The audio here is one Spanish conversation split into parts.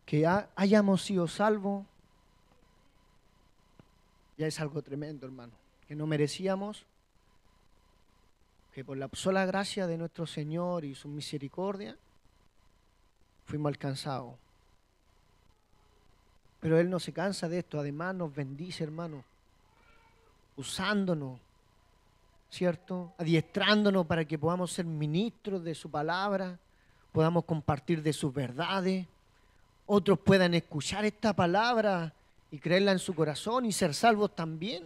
que hayamos sido salvos, ya es algo tremendo, hermano, que no merecíamos, que por la sola gracia de nuestro Señor y su misericordia fuimos alcanzados. Pero Él no se cansa de esto, además nos bendice, hermano, usándonos, ¿cierto? Adiestrándonos para que podamos ser ministros de su palabra, podamos compartir de sus verdades, otros puedan escuchar esta palabra y creerla en su corazón y ser salvos también.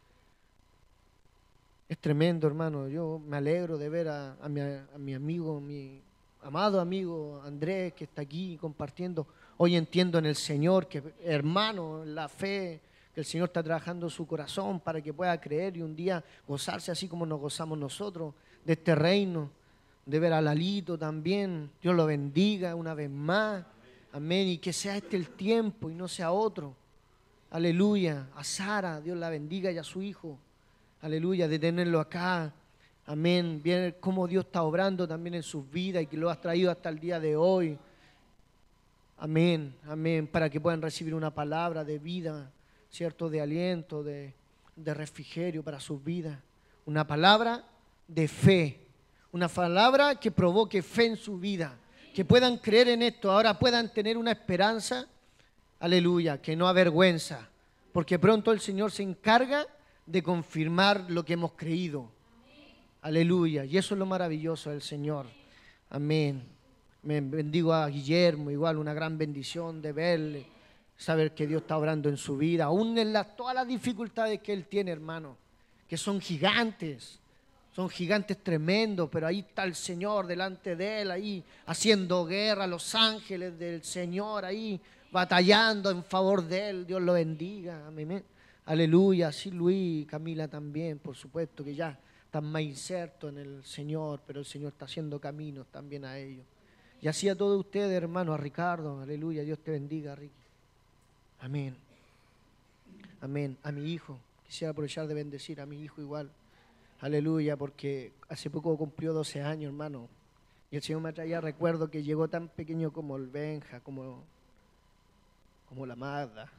Es tremendo, hermano. Yo me alegro de ver a mi amigo, mi amado amigo Andrés, que está aquí compartiendo. Hoy entiendo en el Señor que, hermano, en la fe, que el Señor está trabajando su corazón para que pueda creer y un día gozarse así como nos gozamos nosotros de este reino. De ver a Lalito también. Dios lo bendiga una vez más. Amén. Y que sea este el tiempo y no sea otro. Aleluya. A Sara, Dios la bendiga, y a su hijo. Aleluya, de tenerlo acá. Amén. Ver cómo Dios está obrando también en sus vidas y que lo has traído hasta el día de hoy. Amén, amén. Para que puedan recibir una palabra de vida, ¿cierto? De aliento, de refrigerio para sus vidas. Una palabra de fe. Una palabra que provoque fe en su vida. Que puedan creer en esto. Ahora puedan tener una esperanza. Aleluya, que no avergüenza. Porque pronto el Señor se encarga de confirmar lo que hemos creído. Aleluya. Y eso es lo maravilloso del Señor. Amén. Me bendigo a Guillermo, igual una gran bendición de verle, saber que Dios está obrando en su vida, aún en todas las dificultades que él tiene, hermano, que son gigantes tremendos, pero ahí está el Señor delante de él, ahí haciendo guerra, los ángeles del Señor ahí batallando en favor de él. Dios lo bendiga. Amén. Aleluya, sí, Luis, Camila también, por supuesto que ya están más insertos en el Señor, pero el Señor está haciendo caminos también a ellos. Y así a todos ustedes, hermanos, a Ricardo, aleluya, Dios te bendiga, Ricky. Amén, amén. A mi hijo, quisiera aprovechar de bendecir a mi hijo igual, aleluya, porque hace poco cumplió 12 años, hermano, y el Señor me traía recuerdo que llegó tan pequeño como el Benja, como la Magda.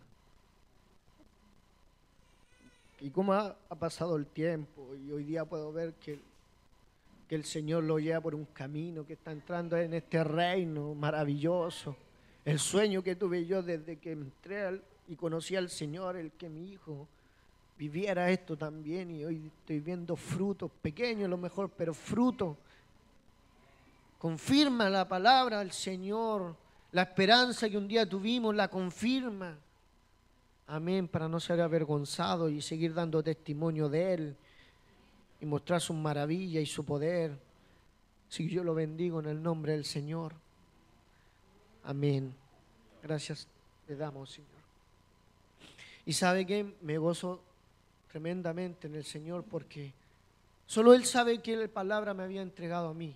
Y cómo ha pasado el tiempo, y hoy día puedo ver que el Señor lo lleva por un camino, que está entrando en este reino maravilloso. El sueño que tuve yo desde que entré y conocí al Señor, el que mi hijo viviera esto también, y hoy estoy viendo frutos, pequeños a lo mejor, pero frutos. Confirma la palabra del Señor, la esperanza que un día tuvimos la confirma. Amén, para no ser avergonzado y seguir dando testimonio de Él y mostrar su maravilla y su poder. Si yo lo bendigo en el nombre del Señor. Amén. Gracias le damos, Señor. Y sabe que me gozo tremendamente en el Señor porque solo Él sabe que la palabra me había entregado a mí.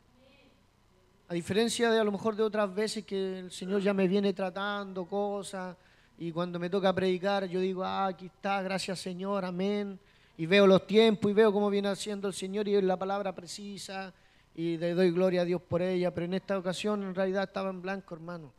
A diferencia de a lo mejor de otras veces que el Señor ya me viene tratando cosas y cuando me toca predicar yo digo, aquí está, gracias Señor, amén. Y veo los tiempos y veo cómo viene haciendo el Señor y la palabra precisa y le doy gloria a Dios por ella. Pero en esta ocasión en realidad estaba en blanco, hermano.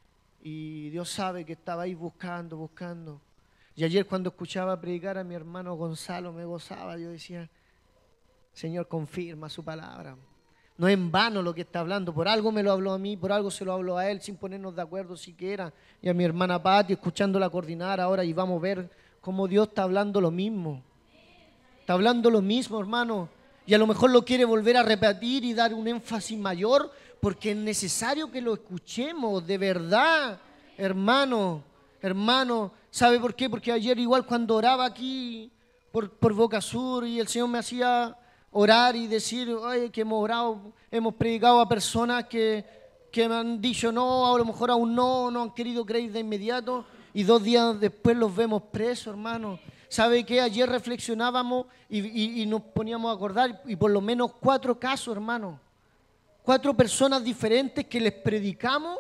Y Dios sabe que estaba ahí buscando. Y ayer cuando escuchaba predicar a mi hermano Gonzalo me gozaba. Yo decía, Señor, confirma su palabra. No es en vano lo que está hablando. Por algo me lo habló a mí, por algo se lo habló a él, sin ponernos de acuerdo siquiera. Y a mi hermana Pati, escuchándola coordinar ahora y vamos a ver cómo Dios está hablando lo mismo. Está hablando lo mismo, hermano, y a lo mejor lo quiere volver a repetir y dar un énfasis mayor, porque es necesario que lo escuchemos de verdad, hermano. ¿Sabe por qué? Porque ayer igual cuando oraba aquí por Boca Sur y el Señor me hacía orar y decir, oye, que hemos orado, hemos predicado a personas que me han dicho no, a lo mejor aún no han querido creer de inmediato y 2 días después los vemos presos, hermano. ¿Sabe qué? Ayer reflexionábamos y nos poníamos a acordar y por lo menos 4 casos, hermano. 4 personas diferentes que les predicamos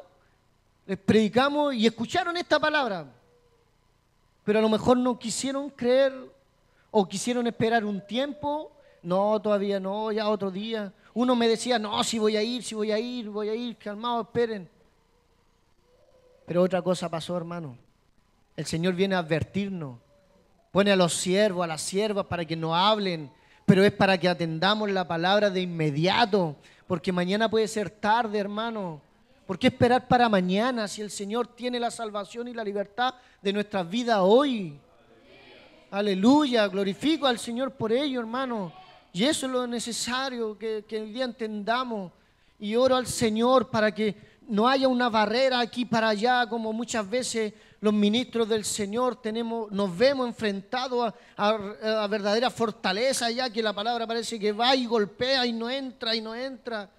y escucharon esta palabra. Pero a lo mejor no quisieron creer o quisieron esperar un tiempo. No, todavía no, ya otro día. Uno me decía, no, si voy a ir, calmado, esperen. Pero otra cosa pasó, hermano. El Señor viene a advertirnos. Pone a los siervos, a las siervas para que nos hablen, pero es para que atendamos la palabra de inmediato, porque mañana puede ser tarde, hermano. ¿Por qué esperar para mañana si el Señor tiene la salvación y la libertad de nuestras vidas hoy? Aleluya, glorifico al Señor por ello, hermano. Y eso es lo necesario, que el día entendamos. Y oro al Señor para que no haya una barrera aquí para allá, como muchas veces los ministros del Señor nos vemos enfrentados a verdadera fortaleza, ya que la palabra parece que va y golpea y no entra y no entra.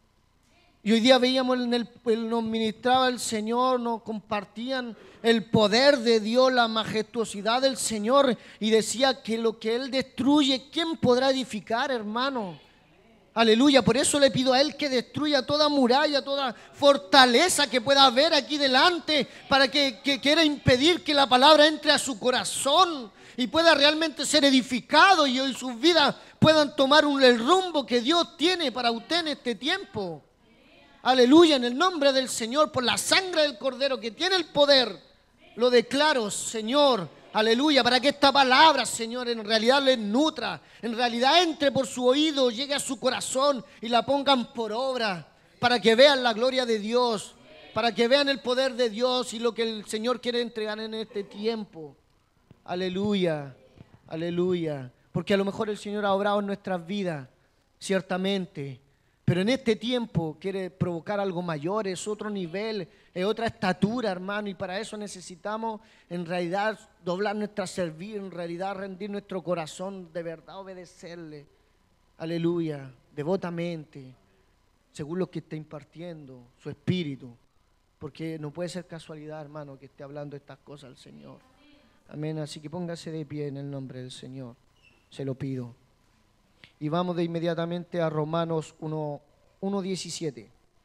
Y hoy día veíamos nos ministraba el Señor, nos compartían el poder de Dios, la majestuosidad del Señor, y decía que lo que Él destruye, ¿quién podrá edificar, hermano? Aleluya, por eso le pido a Él que destruya toda muralla, toda fortaleza que pueda haber aquí delante, para que quiera impedir que la palabra entre a su corazón y pueda realmente ser edificado, y hoy sus vidas puedan tomar el rumbo que Dios tiene para usted en este tiempo. Aleluya, en el nombre del Señor, por la sangre del Cordero que tiene el poder, lo declaro, Señor, aleluya, para que esta palabra, Señor, en realidad les nutra, en realidad entre por su oído, llegue a su corazón y la pongan por obra, para que vean la gloria de Dios, para que vean el poder de Dios y lo que el Señor quiere entregar en este tiempo. Aleluya, aleluya, porque a lo mejor el Señor ha obrado en nuestras vidas, ciertamente, pero en este tiempo quiere provocar algo mayor, es otro nivel, es otra estatura, hermano, y para eso necesitamos en realidad doblar nuestra cerviz, en realidad rendir nuestro corazón, de verdad obedecerle, aleluya, devotamente, según lo que está impartiendo su espíritu, porque no puede ser casualidad, hermano, que esté hablando estas cosas al Señor. Amén, así que póngase de pie en el nombre del Señor, se lo pido. Y vamos de inmediatamente a Romanos 1:17.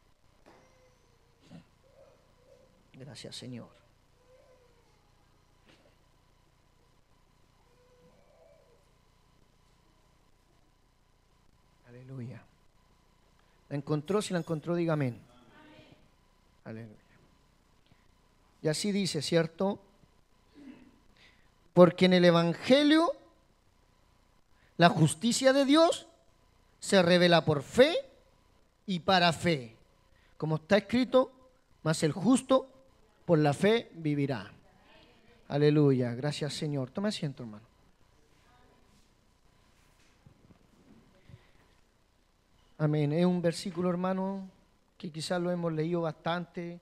Gracias, Señor. Aleluya. ¿La encontró? Si la encontró, diga amén. Aleluya. Y así dice, ¿cierto? Porque en el Evangelio la justicia de Dios se revela por fe y para fe. Como está escrito, mas el justo por la fe vivirá. Aleluya. Gracias, Señor. Tome asiento, hermano. Amén. Es un versículo, hermano, que quizás lo hemos leído bastante.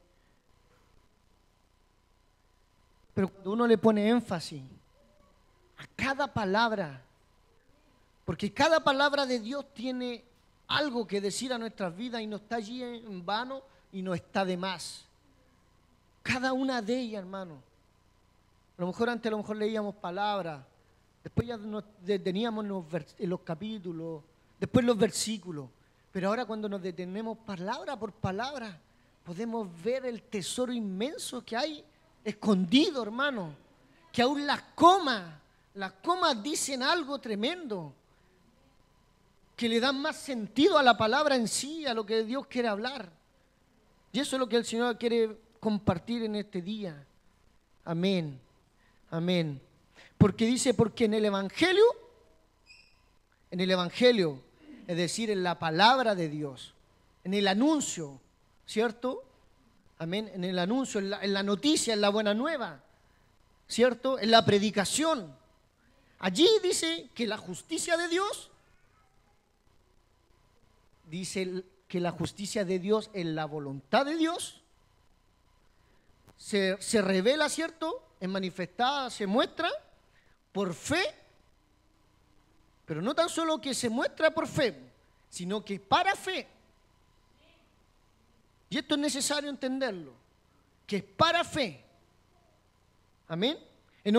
Pero cuando uno le pone énfasis a cada palabra, porque cada palabra de Dios tiene algo que decir a nuestras vidas y no está allí en vano y no está de más. Cada una de ellas, hermano. A lo mejor leíamos palabras, después ya nos deteníamos en los capítulos, después los versículos. Pero ahora cuando nos detenemos palabra por palabra, podemos ver el tesoro inmenso que hay escondido, hermano. Que aún las comas dicen algo tremendo, que le dan más sentido a la palabra en sí, a lo que Dios quiere hablar. Y eso es lo que el Señor quiere compartir en este día. Amén, amén. Porque dice, porque en el Evangelio, es decir, en la palabra de Dios, en el anuncio, ¿cierto? Amén, en el anuncio, en la noticia, en la buena nueva, ¿cierto? En la predicación. Allí dice que la justicia de Dios, dice que la justicia de Dios en la voluntad de Dios se revela, ¿cierto? Es manifestada, se muestra por fe, pero no tan solo que se muestra por fe, sino que para fe. Y esto es necesario entenderlo, que es para fe. Amén. En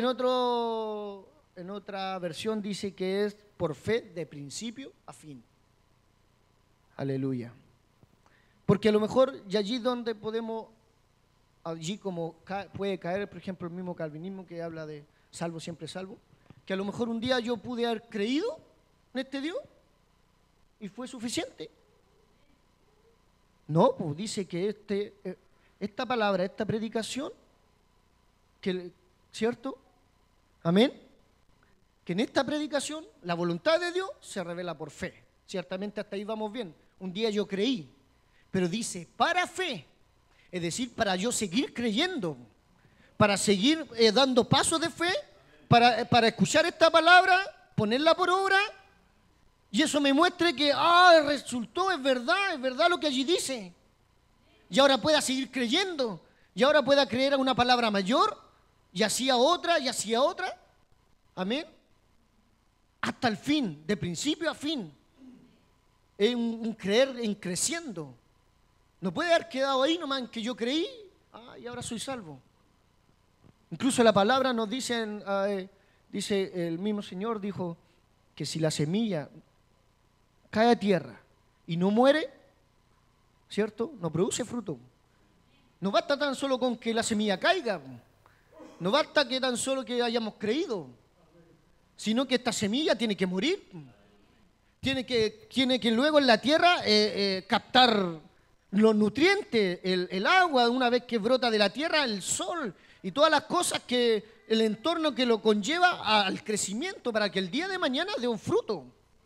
otra versión dice que es por fe de principio a fin. Aleluya. Porque a lo mejor, y allí donde podemos, allí como puede caer, por ejemplo, el mismo calvinismo que habla de salvo siempre salvo, que a lo mejor un día yo pude haber creído en este Dios y fue suficiente. No, pues dice que esta palabra, esta predicación, ¿cierto? Amén. Que en esta predicación la voluntad de Dios se revela por fe. Ciertamente hasta ahí vamos bien. Un día yo creí, pero dice para fe, es decir, para yo seguir creyendo, para seguir dando pasos de fe, para escuchar esta palabra, ponerla por obra, y eso me muestre que, resultó, es verdad lo que allí dice. Y ahora pueda seguir creyendo, y ahora pueda creer a una palabra mayor, y así a otra, y así a otra. Amén. Hasta el fin, de principio a fin. Es un creer en creciendo. No puede haber quedado ahí nomás en que yo creí, y ahora soy salvo. Incluso la palabra nos dice, dice el mismo Señor, dijo que si la semilla cae a tierra y no muere, ¿cierto? No produce fruto. No basta tan solo con que la semilla caiga, no basta que tan solo que hayamos creído, sino que esta semilla tiene que morir, tiene que luego en la tierra captar los nutrientes, el agua, una vez que brota de la tierra, el sol y todas las cosas que el entorno que lo conlleva al crecimiento para que el día de mañana dé un fruto.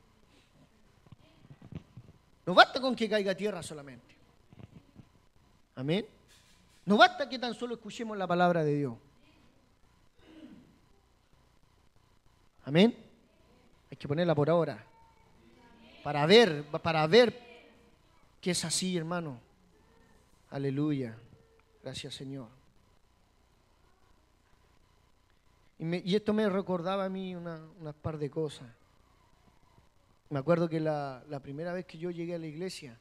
No basta con que caiga a tierra solamente. Amén. No basta que tan solo escuchemos la palabra de Dios. Amén. Hay que ponerla por ahora. Para ver que es así, hermano. Aleluya. Gracias, Señor. Y esto me recordaba a mí unas par de cosas. Me acuerdo que la primera vez que yo llegué a la iglesia,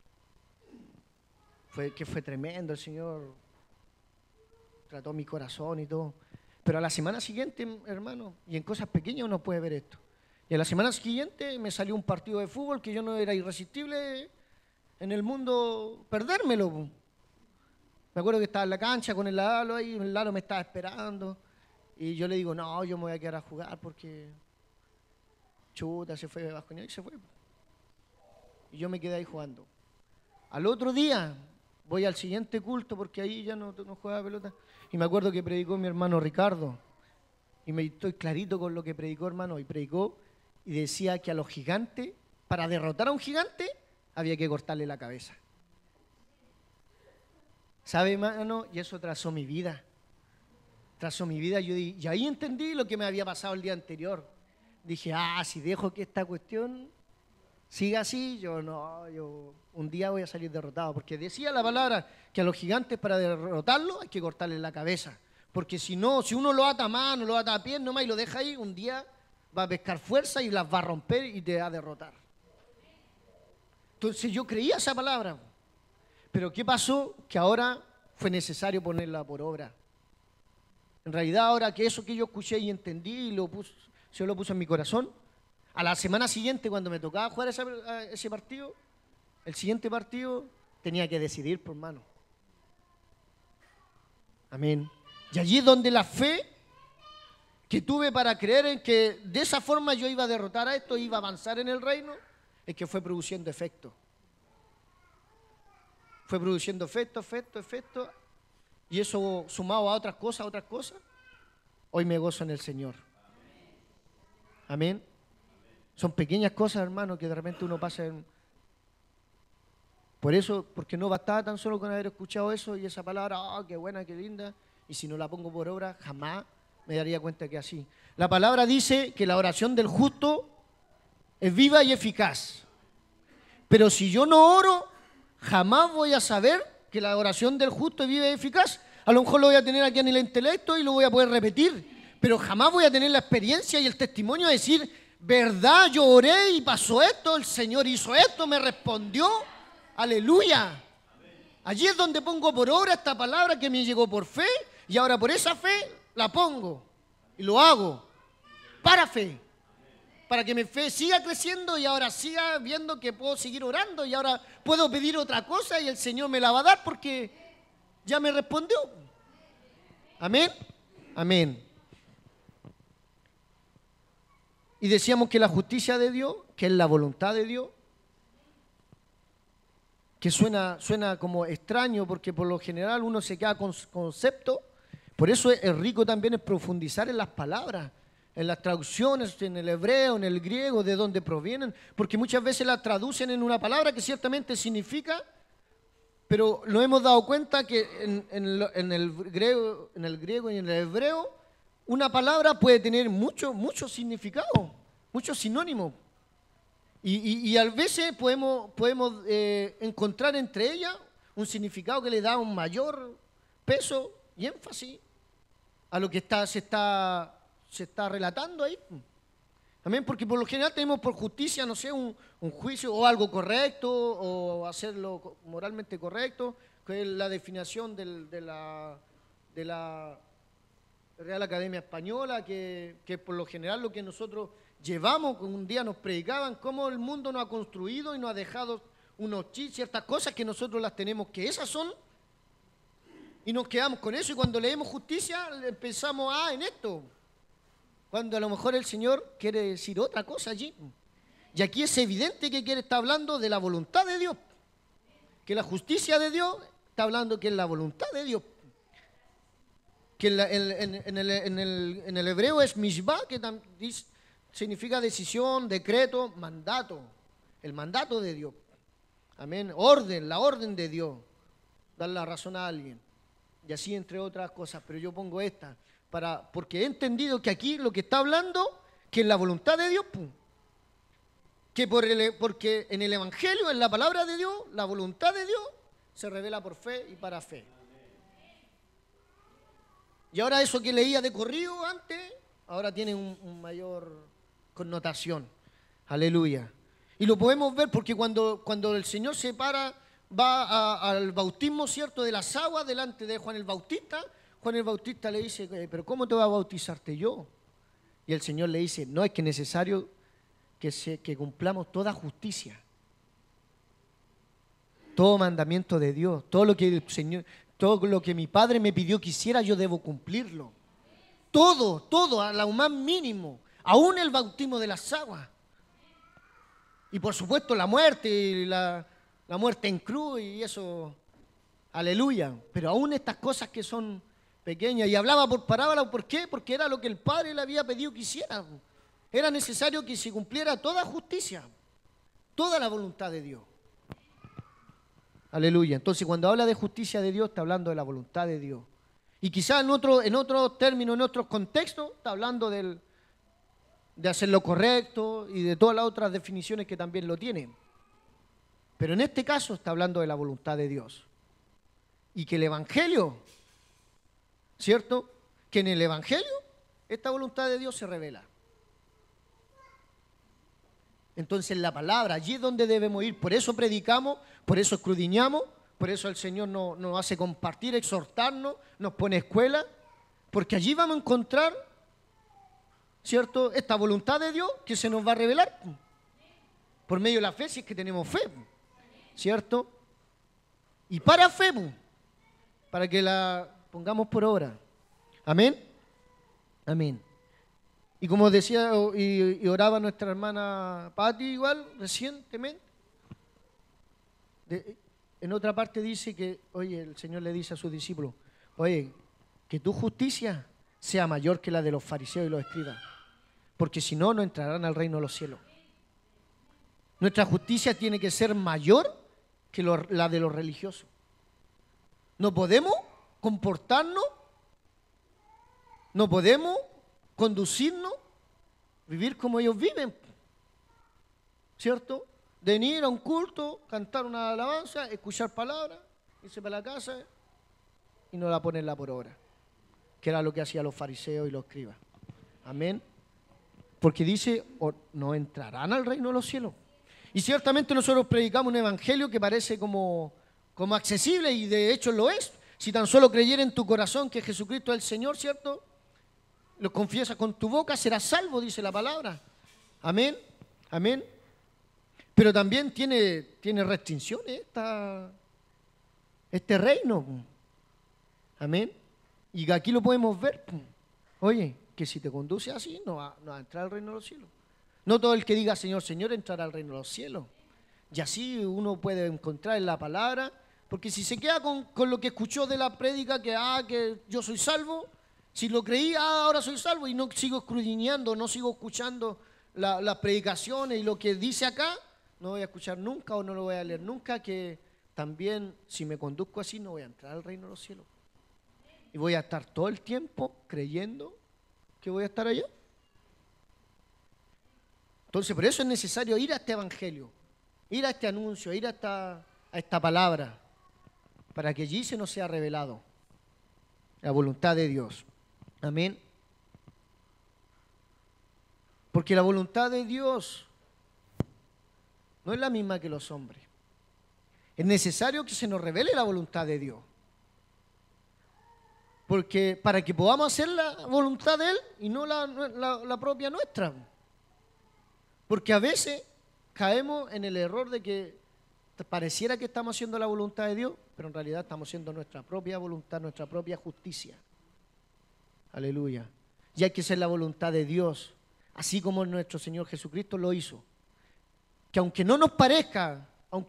fue tremendo, el Señor trató mi corazón y todo. Pero a la semana siguiente, hermano, y en cosas pequeñas uno puede ver esto. Y a la semana siguiente me salió un partido de fútbol que yo no era irresistible en el mundo perdérmelo. Me acuerdo que estaba en la cancha con el Lalo ahí, el Lalo me estaba esperando. Y yo le digo, no, yo me voy a quedar a jugar porque chuta, se fue bajoneado y se fue. Y yo me quedé ahí jugando. Al otro día voy al siguiente culto porque ahí ya no juega pelota. Y me acuerdo que predicó mi hermano Ricardo. Y me estoy clarito con lo que predicó, hermano. Y predicó y decía que a los gigantes, para derrotar a un gigante, había que cortarle la cabeza. ¿Sabe, hermano? Y eso trazó mi vida. Trazó mi vida. Y ahí entendí lo que me había pasado el día anterior. Dije, si dejo que esta cuestión siga así, yo un día voy a salir derrotado. Porque decía la palabra que a los gigantes para derrotarlos hay que cortarles la cabeza. Porque si no, si uno lo ata a mano, lo ata a pie nomás y lo deja ahí, un día va a pescar fuerza y las va a romper y te va a derrotar. Entonces yo creía esa palabra. Pero ¿qué pasó? Que ahora fue necesario ponerla por obra. En realidad ahora que eso que yo escuché y entendí, se lo puso en mi corazón, a la semana siguiente cuando me tocaba jugar ese partido, el siguiente partido tenía que decidir por mano. Amén. Y allí es donde la fe que tuve para creer en que de esa forma yo iba a derrotar a esto, iba a avanzar en el reino, es que fue produciendo efecto. Fue produciendo efecto. Y eso sumado a otras cosas, hoy me gozo en el Señor. Amén. Son pequeñas cosas, hermano, que de repente uno pasa en... Por eso, porque no bastaba tan solo con haber escuchado eso y esa palabra, qué buena, qué linda, y si no la pongo por obra, jamás me daría cuenta que así. La palabra dice que la oración del justo es viva y eficaz. Pero si yo no oro, jamás voy a saber que la oración del justo es viva y eficaz. A lo mejor lo voy a tener aquí en el intelecto y lo voy a poder repetir, pero jamás voy a tener la experiencia y el testimonio de decir, verdad, yo oré y pasó esto, el Señor hizo esto, me respondió. Aleluya. Allí es donde pongo por obra esta palabra que me llegó por fe y ahora por esa fe la pongo y lo hago para fe. Para que mi fe siga creciendo y ahora siga viendo que puedo seguir orando y ahora puedo pedir otra cosa y el Señor me la va a dar porque ya me respondió. Amén. Amén. Y decíamos que la justicia de Dios, que es la voluntad de Dios, que suena como extraño, porque por lo general uno se queda con conceptos. Por eso es rico también es profundizar en las palabras, en las traducciones, en el hebreo, en el griego, de dónde provienen, porque muchas veces las traducen en una palabra que ciertamente significa, pero nos hemos dado cuenta que en el griego y en el hebreo, una palabra puede tener mucho significado, muchos sinónimos. Y a veces podemos encontrar entre ellas un significado que le da un mayor peso y énfasis a lo que se está relatando ahí. También porque por lo general tenemos por justicia, no sé, un juicio o algo correcto o hacerlo moralmente correcto, que es la definición de la Real Academia Española, que por lo general lo que nosotros llevamos, un día nos predicaban cómo el mundo nos ha construido y nos ha dejado ciertas cosas que nosotros las tenemos, que esas son, y nos quedamos con eso, y cuando leemos justicia pensamos, en esto, cuando a lo mejor el Señor quiere decir otra cosa allí. Y aquí es evidente que está hablando de la voluntad de Dios, que la justicia de Dios está hablando que es la voluntad de Dios. Que en el hebreo es mishvah, que significa decisión, decreto, mandato, el mandato de Dios. Amén. Orden, la orden de Dios, dar la razón a alguien. Y así entre otras cosas, pero yo pongo esta, porque he entendido que aquí lo que está hablando, que es la voluntad de Dios, porque en el Evangelio, en la palabra de Dios, la voluntad de Dios se revela por fe y para fe. Y ahora eso que leía de corrido antes, ahora tiene un mayor connotación. Aleluya. Y lo podemos ver porque cuando el Señor va al bautismo, ¿cierto?, de las aguas delante de Juan el Bautista le dice, pero ¿cómo te voy a bautizarte yo? Y el Señor le dice, no, es que es necesario que cumplamos toda justicia, todo mandamiento de Dios, todo lo que el Señor, todo lo que mi Padre me pidió que hiciera, yo debo cumplirlo. Todo, a lo más mínimo, aún el bautismo de las aguas. Y por supuesto la muerte, y la muerte en cruz y eso, aleluya. Pero aún estas cosas que son pequeñas, y hablaba por parábola, ¿por qué? Porque era lo que el Padre le había pedido que hiciera. Era necesario que se cumpliera toda justicia, toda la voluntad de Dios. Aleluya. Entonces, cuando habla de justicia de Dios, está hablando de la voluntad de Dios. Y quizás en otros términos, en otros contextos, está hablando de hacer lo correcto y de todas las otras definiciones que también lo tienen. Pero en este caso está hablando de la voluntad de Dios. Y que el Evangelio, ¿cierto? Que en el Evangelio esta voluntad de Dios se revela. Entonces la palabra, allí es donde debemos ir. Por eso predicamos, por eso escudriñamos, por eso el Señor nos hace compartir, exhortarnos, nos pone escuela, porque allí vamos a encontrar, ¿cierto?, esta voluntad de Dios que se nos va a revelar por medio de la fe, si es que tenemos fe, ¿cierto? Y para fe, para que la pongamos por obra. Amén. Amén. Y como decía y oraba nuestra hermana Patti igual recientemente, en otra parte dice que, oye, el Señor le dice a sus discípulos, oye, que tu justicia sea mayor que la de los fariseos y los escribas, porque si no, no entrarán al reino de los cielos. Nuestra justicia tiene que ser mayor que la de los religiosos. No podemos comportarnos, no podemos conducirnos, vivir como ellos viven, ¿cierto? De venir a un culto, cantar una alabanza, escuchar palabras, irse para la casa y no la ponerla por obra, que era lo que hacían los fariseos y los escribas. Amén. Porque dice, no entrarán al reino de los cielos. Y ciertamente nosotros predicamos un evangelio que parece como accesible, y de hecho lo es. Si tan solo creyera en tu corazón que Jesucristo es el Señor, ¿cierto?, lo confiesas con tu boca, serás salvo, dice la palabra. Amén, amén. Pero también tiene restricciones este reino. Amén. Y aquí lo podemos ver. Oye, que si te conduce así, no va a entrar al reino de los cielos. No todo el que diga Señor, Señor entrará al reino de los cielos, Y así uno puede encontrar en la palabra, porque si se queda con lo que escuchó de la prédica, que yo soy salvo, si lo creí, ahora soy salvo, y no sigo escudriñando, no sigo escuchando las predicaciones y lo que dice acá, no voy a escuchar nunca o no lo voy a leer nunca, que también si me conduzco así no voy a entrar al reino de los cielos. Y voy a estar todo el tiempo creyendo que voy a estar allá. Entonces, por eso es necesario ir a este evangelio, ir a este anuncio, ir a esta palabra, para que allí se nos sea revelado la voluntad de Dios. Amén. Porque la voluntad de Dios no es la misma que los hombres. Es necesario que se nos revele la voluntad de Dios. Porque para que podamos hacer la voluntad de Él y no la propia nuestra. Porque a veces caemos en el error de que pareciera que estamos haciendo la voluntad de Dios, pero en realidad estamos haciendo nuestra propia voluntad, nuestra propia justicia. Aleluya. Y hay que hacer la voluntad de Dios, así como nuestro Señor Jesucristo lo hizo. Que aunque no nos parezca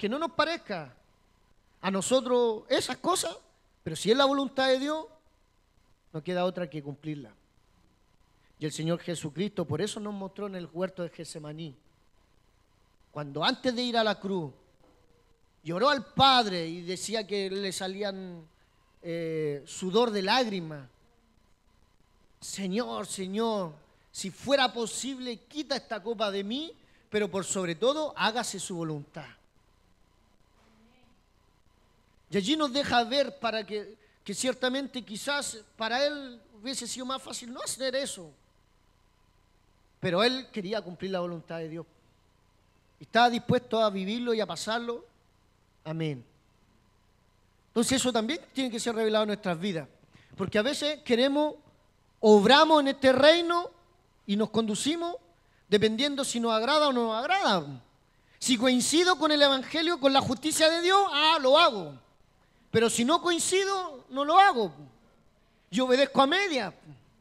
a nosotros esas cosas, pero si es la voluntad de Dios, no queda otra que cumplirla. Y el Señor Jesucristo por eso nos mostró en el huerto de Getsemaní, cuando antes de ir a la cruz, lloró al Padre y decía que le salían sudor de lágrimas. Señor, Señor, si fuera posible, quita esta copa de mí, pero por sobre todo, hágase su voluntad. Y allí nos deja ver para que ciertamente quizás para Él hubiese sido más fácil no hacer eso. Pero Él quería cumplir la voluntad de Dios. Y estaba dispuesto a vivirlo y a pasarlo. Amén. Entonces eso también tiene que ser revelado en nuestras vidas. Porque a veces obramos en este reino y nos conducimos dependiendo si nos agrada o no nos agrada. Si coincido con el Evangelio, con la justicia de Dios, lo hago. Pero si no coincido, no lo hago. Yo obedezco a media.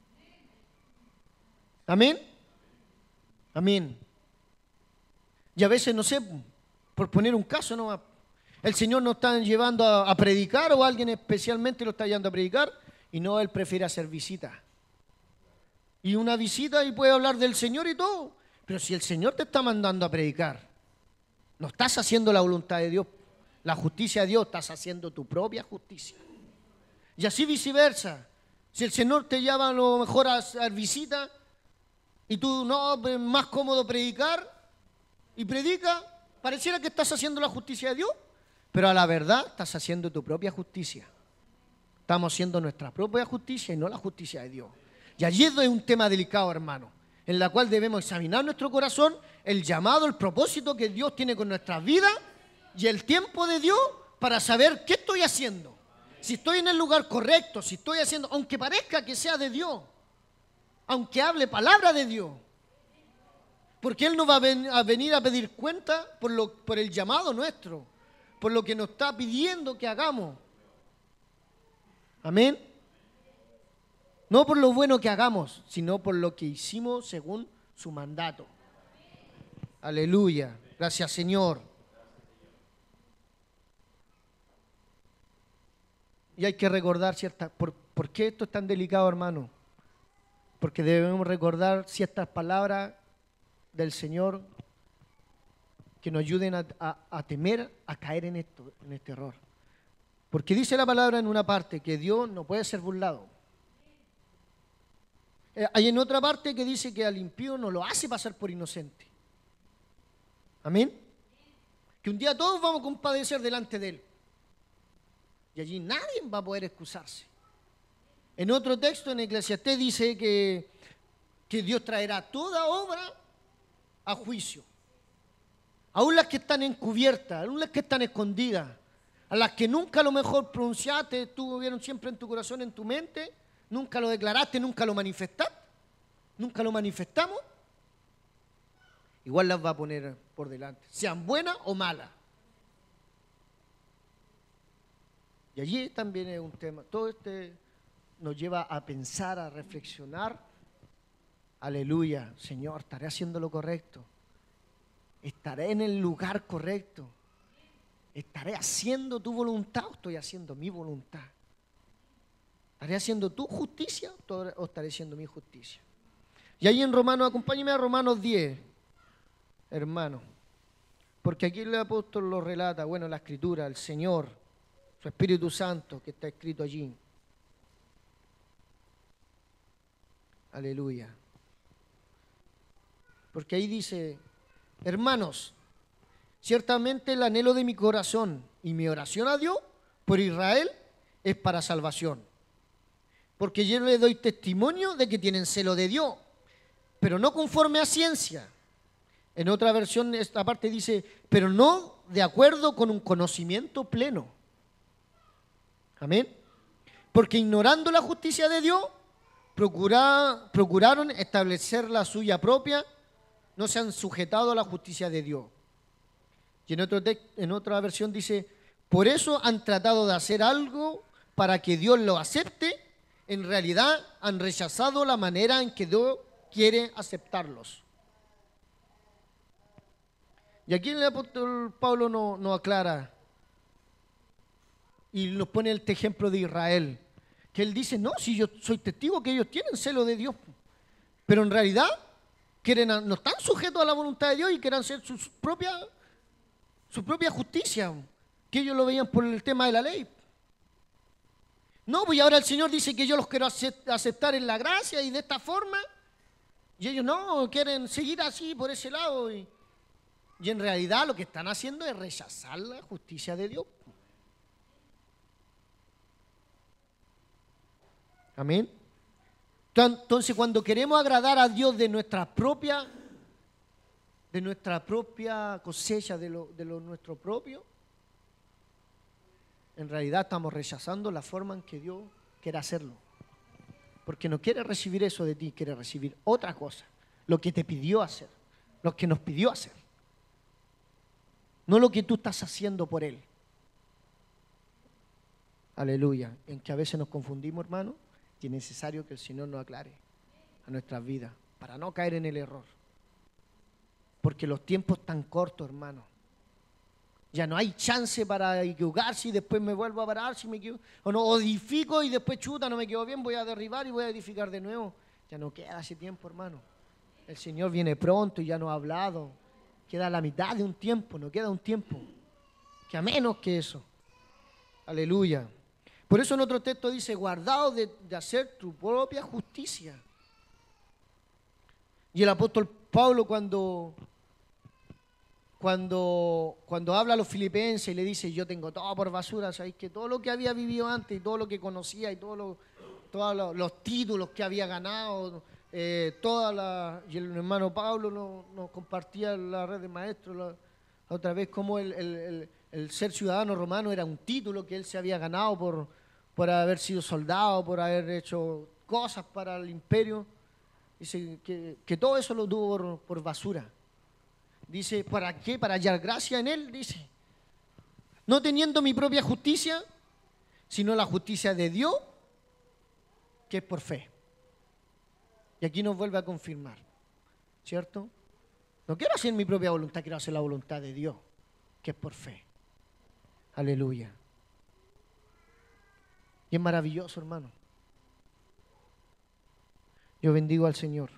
Amén. Amén. Y a veces, no sé, por poner un caso, ¿no? El Señor nos está llevando a predicar o alguien especialmente lo está llevando a predicar y no, Él prefiere hacer visitas. Y una visita y puede hablar del Señor y todo, pero si el Señor te está mandando a predicar, no estás haciendo la voluntad de Dios, la justicia de Dios, estás haciendo tu propia justicia. Y así viceversa. Si el Señor te lleva a lo mejor a hacer visita y tú no, es más cómodo predicar y predica, pareciera que estás haciendo la justicia de Dios, pero a la verdad estás haciendo tu propia justicia. Estamos haciendo nuestra propia justicia y no la justicia de Dios. Y allí es un tema delicado, hermano, en la cual debemos examinar nuestro corazón, el llamado, el propósito que Dios tiene con nuestras vidas y el tiempo de Dios para saber qué estoy haciendo. Si estoy en el lugar correcto, si estoy haciendo, aunque parezca que sea de Dios, aunque hable palabra de Dios, porque Él no va a venir a pedir cuenta por el llamado nuestro, por lo que nos está pidiendo que hagamos. Amén. No por lo bueno que hagamos, sino por lo que hicimos según su mandato. Aleluya. Gracias, Señor. Y hay que recordar ¿por qué esto es tan delicado, hermano? Porque debemos recordar ciertas palabras del Señor que nos ayuden a temer, a caer en este error. Porque dice la palabra en una parte que Dios no puede ser burlado. Hay en otra parte que dice que al impío no lo hace pasar por inocente. Amén. Que un día todos vamos a compadecer delante de Él. Y allí nadie va a poder excusarse. En otro texto, en Eclesiastés, dice que Dios traerá toda obra a juicio. Aún las que están encubiertas, aún las que están escondidas, a las que nunca a lo mejor pronunciaste, estuvieron siempre en tu corazón, en tu mente, nunca lo declaraste, nunca lo manifestaste, nunca lo manifestamos, igual las va a poner por delante, sean buenas o malas. Y allí también es un tema, todo nos lleva a pensar, a reflexionar. Aleluya, Señor, estaré haciendo lo correcto. ¿Estaré en el lugar correcto? ¿Estaré haciendo tu voluntad o estoy haciendo mi voluntad? ¿Estaré haciendo tu justicia o estaré haciendo mi justicia? Y ahí en Romanos, acompáñeme a Romanos 10, hermano. Porque aquí el apóstol lo relata, bueno, la Escritura, el Señor, su Espíritu Santo que está escrito allí. Aleluya. Porque ahí dice, hermanos, ciertamente el anhelo de mi corazón y mi oración a Dios por Israel es para salvación. Porque yo le doy testimonio de que tienen celo de Dios, pero no conforme a ciencia. En otra versión esta parte dice, pero no de acuerdo con un conocimiento pleno. Amén. Porque ignorando la justicia de Dios, procuraron establecer la suya propia, no se han sujetado a la justicia de Dios. Y en otra versión dice, por eso han tratado de hacer algo para que Dios lo acepte, en realidad han rechazado la manera en que Dios quiere aceptarlos. Y aquí el apóstol Pablo nos aclara y nos pone el ejemplo de Israel, que él dice, no, si yo soy testigo que ellos tienen celo de Dios, pero en realidad no están sujetos a la voluntad de Dios y quieren hacer su propia justicia, que ellos lo veían por el tema de la ley. No, pues ahora el Señor dice que yo los quiero aceptar en la gracia y de esta forma, y ellos no, quieren seguir así por ese lado. Y en realidad lo que están haciendo es rechazar la justicia de Dios. Amén. Entonces, cuando queremos agradar a Dios de nuestra propia cosecha, de lo nuestro propio, en realidad estamos rechazando la forma en que Dios quiere hacerlo. Porque no quiere recibir eso de ti, quiere recibir otra cosa, lo que te pidió hacer, lo que nos pidió hacer. No lo que tú estás haciendo por Él. Aleluya. En que a veces nos confundimos, hermano, y es necesario que el Señor nos aclare a nuestras vidas para no caer en el error. Porque los tiempos están cortos, hermano. Ya no hay chance para equivocarse y después me vuelvo a parar si me equivoco. O edifico y después chuta, no me quedo bien, voy a derribar y voy a edificar de nuevo. Ya no queda ese tiempo, hermano. El Señor viene pronto y ya nos ha hablado. Queda la mitad de un tiempo, no queda un tiempo. Que a menos que eso. Aleluya. Por eso en otro texto dice, guardado de hacer tu propia justicia. Y el apóstol Pablo cuando habla a los filipenses y le dice, yo tengo todo por basura, ¿sabéis? Que todo lo que había vivido antes y todo lo que conocía y todos los títulos que había ganado, y el hermano Pablo nos compartía en la red de maestros la otra vez cómo el ser ciudadano romano era un título que él se había ganado por haber sido soldado, por haber hecho cosas para el imperio. Dice que todo eso lo tuvo por basura. Dice, ¿para qué? Para hallar gracia en Él, dice. No teniendo mi propia justicia, sino la justicia de Dios, que es por fe. Y aquí nos vuelve a confirmar, ¿cierto? No quiero hacer mi propia voluntad, quiero hacer la voluntad de Dios, que es por fe. Aleluya. Y es maravilloso, hermano. Yo bendigo al Señor.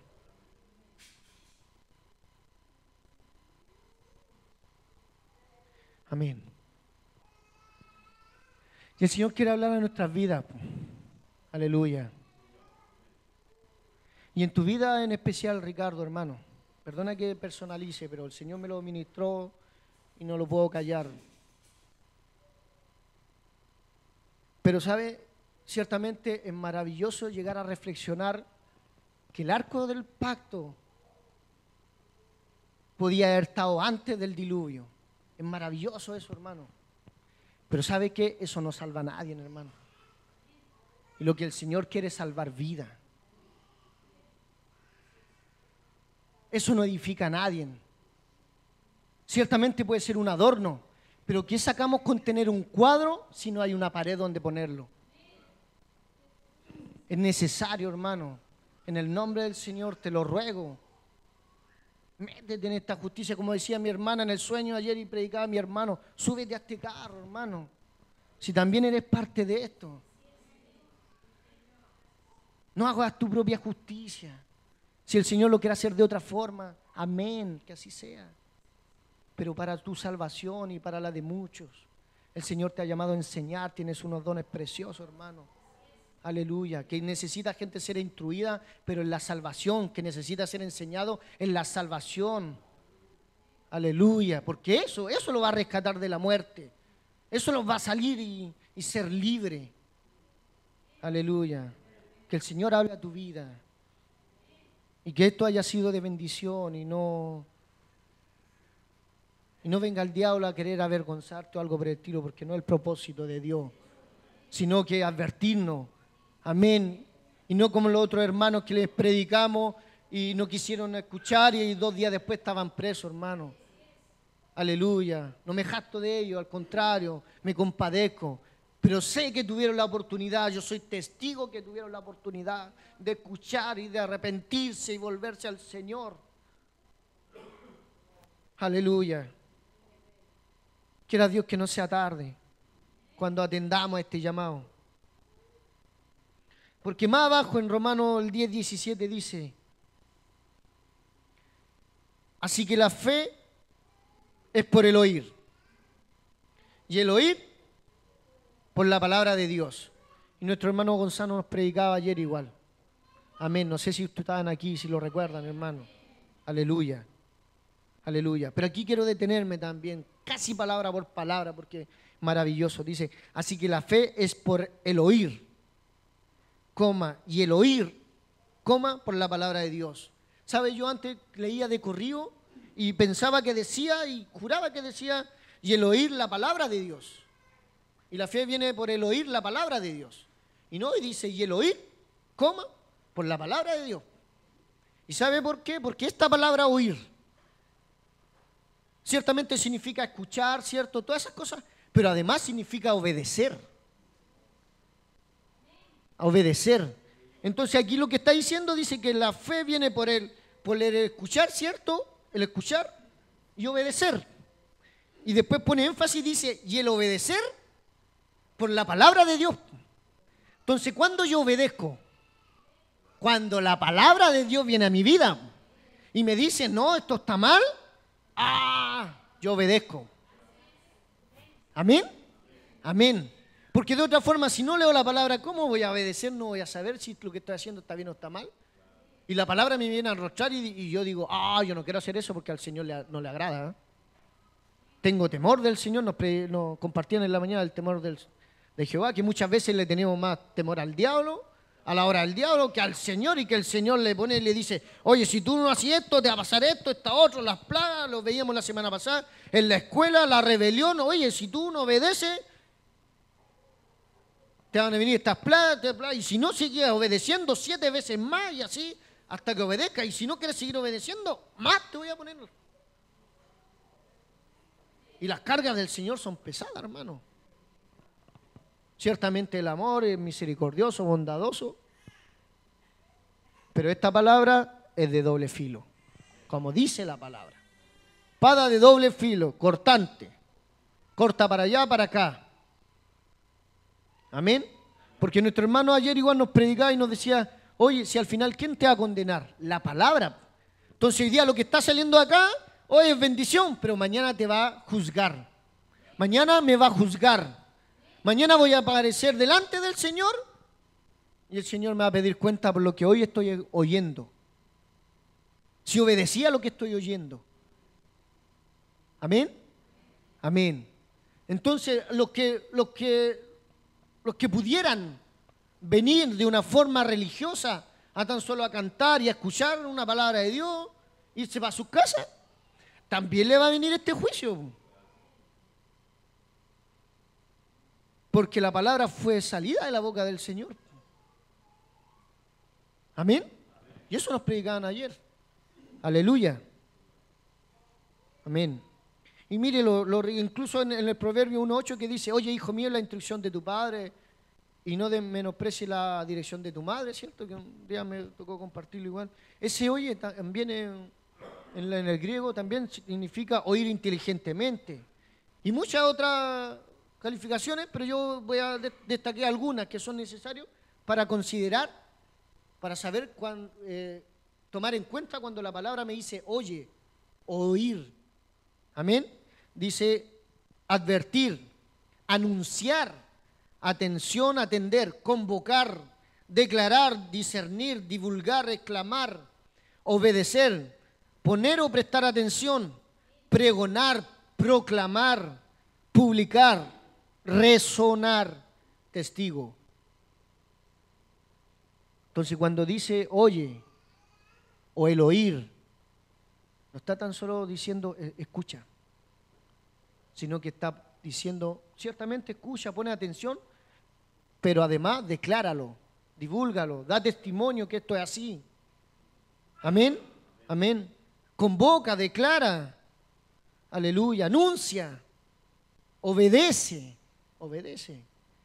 Amén. Y el Señor quiere hablar a nuestras vidas. Aleluya. Y en tu vida en especial, Ricardo, hermano, perdona que personalice, pero el Señor me lo ministró y no lo puedo callar. Pero sabe, ciertamente es maravilloso llegar a reflexionar que el arco del pacto podía haber estado antes del diluvio. Es maravilloso eso, hermano. Pero ¿sabe qué? Eso no salva a nadie, hermano. Y lo que el Señor quiere es salvar vida. Eso no edifica a nadie. Ciertamente puede ser un adorno, pero ¿qué sacamos con tener un cuadro si no hay una pared donde ponerlo? Es necesario, hermano. En el nombre del Señor te lo ruego. Métete en esta justicia, como decía mi hermana en el sueño ayer y predicaba a mi hermano. Súbete a este carro, hermano. Si también eres parte de esto. No hagas tu propia justicia. Si el Señor lo quiere hacer de otra forma, amén, que así sea. Pero para tu salvación y para la de muchos, el Señor te ha llamado a enseñar, tienes unos dones preciosos, hermano. Aleluya, que necesita gente ser instruida, pero en la salvación, que necesita ser enseñado en la salvación. Aleluya, porque eso lo va a rescatar de la muerte. Eso los va a salir y ser libre. Aleluya. Que el Señor hable a tu vida. Y que esto haya sido de bendición y no venga el diablo a querer avergonzarte o algo por el estilo, porque no es el propósito de Dios, sino que advertirnos. Amén. Y no como los otros hermanos que les predicamos y no quisieron escuchar y 2 días después estaban presos, hermano. Aleluya. No me jacto de ellos, al contrario, me compadezco. Pero sé que tuvieron la oportunidad, yo soy testigo que tuvieron la oportunidad de escuchar y de arrepentirse y volverse al Señor. Aleluya. Quiera Dios que no sea tarde cuando atendamos a este llamado. Porque más abajo en Romanos el 10:17 dice: así que la fe es por el oír, y el oír por la palabra de Dios. Y nuestro hermano Gonzalo nos predicaba ayer igual. Amén. No sé si ustedes estaban aquí, si lo recuerdan, hermano. Aleluya. Aleluya. Pero aquí quiero detenerme también, casi palabra por palabra, porque maravilloso. Dice, así que la fe es por el oír, coma, y el oír, coma, por la palabra de Dios. ¿Sabe? Yo antes leía de corrido y pensaba que decía y juraba que decía, y el oír la palabra de Dios. Y la fe viene por el oír la palabra de Dios. Y no, y dice, y el oír, coma, por la palabra de Dios. ¿Y sabe por qué? Porque esta palabra oír ciertamente significa escuchar, ¿cierto? Todas esas cosas, pero además significa obedecer. Obedecer. Entonces aquí lo que está diciendo dice que la fe viene por el escuchar, ¿cierto? El escuchar y obedecer. Y después pone énfasis y dice, y el obedecer por la palabra de Dios. Entonces, ¿cuándo yo obedezco? Cuando la palabra de Dios viene a mi vida y me dice, no, esto está mal, yo obedezco. ¿Amén? Amén. Porque de otra forma, si no leo la palabra, ¿cómo voy a obedecer? No voy a saber si lo que estoy haciendo está bien o está mal. Y la palabra me viene a arrostrar y yo digo, yo no quiero hacer eso porque al Señor no le agrada. Tengo temor del Señor, nos compartían en la mañana el temor de Jehová, que muchas veces le tenemos más temor al diablo, a la hora del diablo, que al Señor, y que el Señor le dice, oye, si tú no haces esto, te va a pasar esto, esta otro, las plagas, lo veíamos la semana pasada, en la escuela, la rebelión, oye, si tú no obedeces, te van a venir estas plagas, y si no sigues obedeciendo 7 veces más y así, hasta que obedezcas, y si no quieres seguir obedeciendo, más te voy a poner. Y las cargas del Señor son pesadas, hermano. Ciertamente el amor es misericordioso, bondadoso, pero esta palabra es de doble filo, como dice la palabra. Espada de doble filo, cortante, corta para allá, para acá. Amén. Porque nuestro hermano ayer igual nos predicaba y nos decía, oye, si al final, ¿quién te va a condenar? La palabra. Entonces hoy día lo que está saliendo acá, hoy es bendición, pero mañana te va a juzgar. Mañana me va a juzgar. Mañana voy a aparecer delante del Señor y el Señor me va a pedir cuenta por lo que hoy estoy oyendo. Si obedecía a lo que estoy oyendo. ¿Amén? Amén. Entonces, los que pudieran venir de una forma religiosa a tan solo a cantar y a escuchar una palabra de Dios, irse para sus casas, también le va a venir este juicio. Porque la palabra fue salida de la boca del Señor. Amén. Y eso nos predicaban ayer. Aleluya. Amén. Y mire, incluso en el Proverbio 1:8 que dice, oye, hijo mío, la instrucción de tu padre y no menosprecie la dirección de tu madre, ¿cierto? Que un día me tocó compartirlo igual. Ese oye también En el griego también significa oír inteligentemente. Y muchas otras calificaciones, pero yo voy a destacar algunas que son necesarias para considerar, para saber tomar en cuenta cuando la palabra me dice oye, oír. Amén. Dice advertir, anunciar, atención, atender, convocar, declarar, discernir, divulgar, exclamar, obedecer, poner o prestar atención, pregonar, proclamar, publicar, resonar, testigo. Entonces cuando dice oye o el oír, no está tan solo diciendo escucha, sino que está diciendo ciertamente escucha, pone atención, pero además decláralo, divúlgalo, da testimonio que esto es así. Amén, amén. Convoca, declara, aleluya, anuncia, obedece, obedece.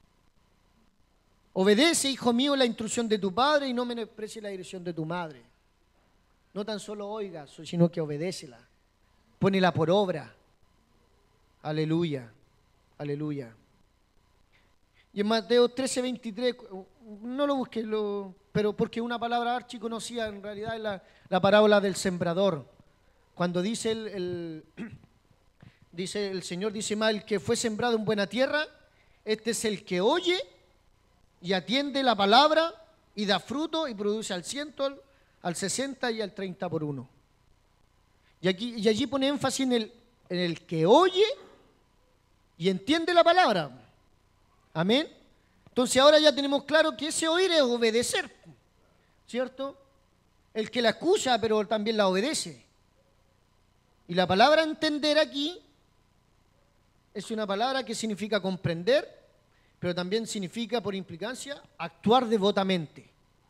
Obedece, hijo mío, la instrucción de tu padre y no menosprecies la dirección de tu madre. No tan solo oiga, sino que obedécela. Pónela por obra. Aleluya, aleluya. Y en Mateo 13:23, no lo busques, pero porque una palabra archiconocida en realidad es la parábola del sembrador. Cuando dice dice el Señor, dice más, el que fue sembrado en buena tierra, este es el que oye y atiende la palabra y da fruto y produce al 100, al 60 y al 30 por uno. Y allí pone énfasis en el que oye y entiende la palabra. Amén. Entonces ahora ya tenemos claro que ese oír es obedecer, ¿cierto? El que la escucha, pero también la obedece. Y la palabra entender aquí es una palabra que significa comprender, pero también significa, por implicancia, actuar devotamente.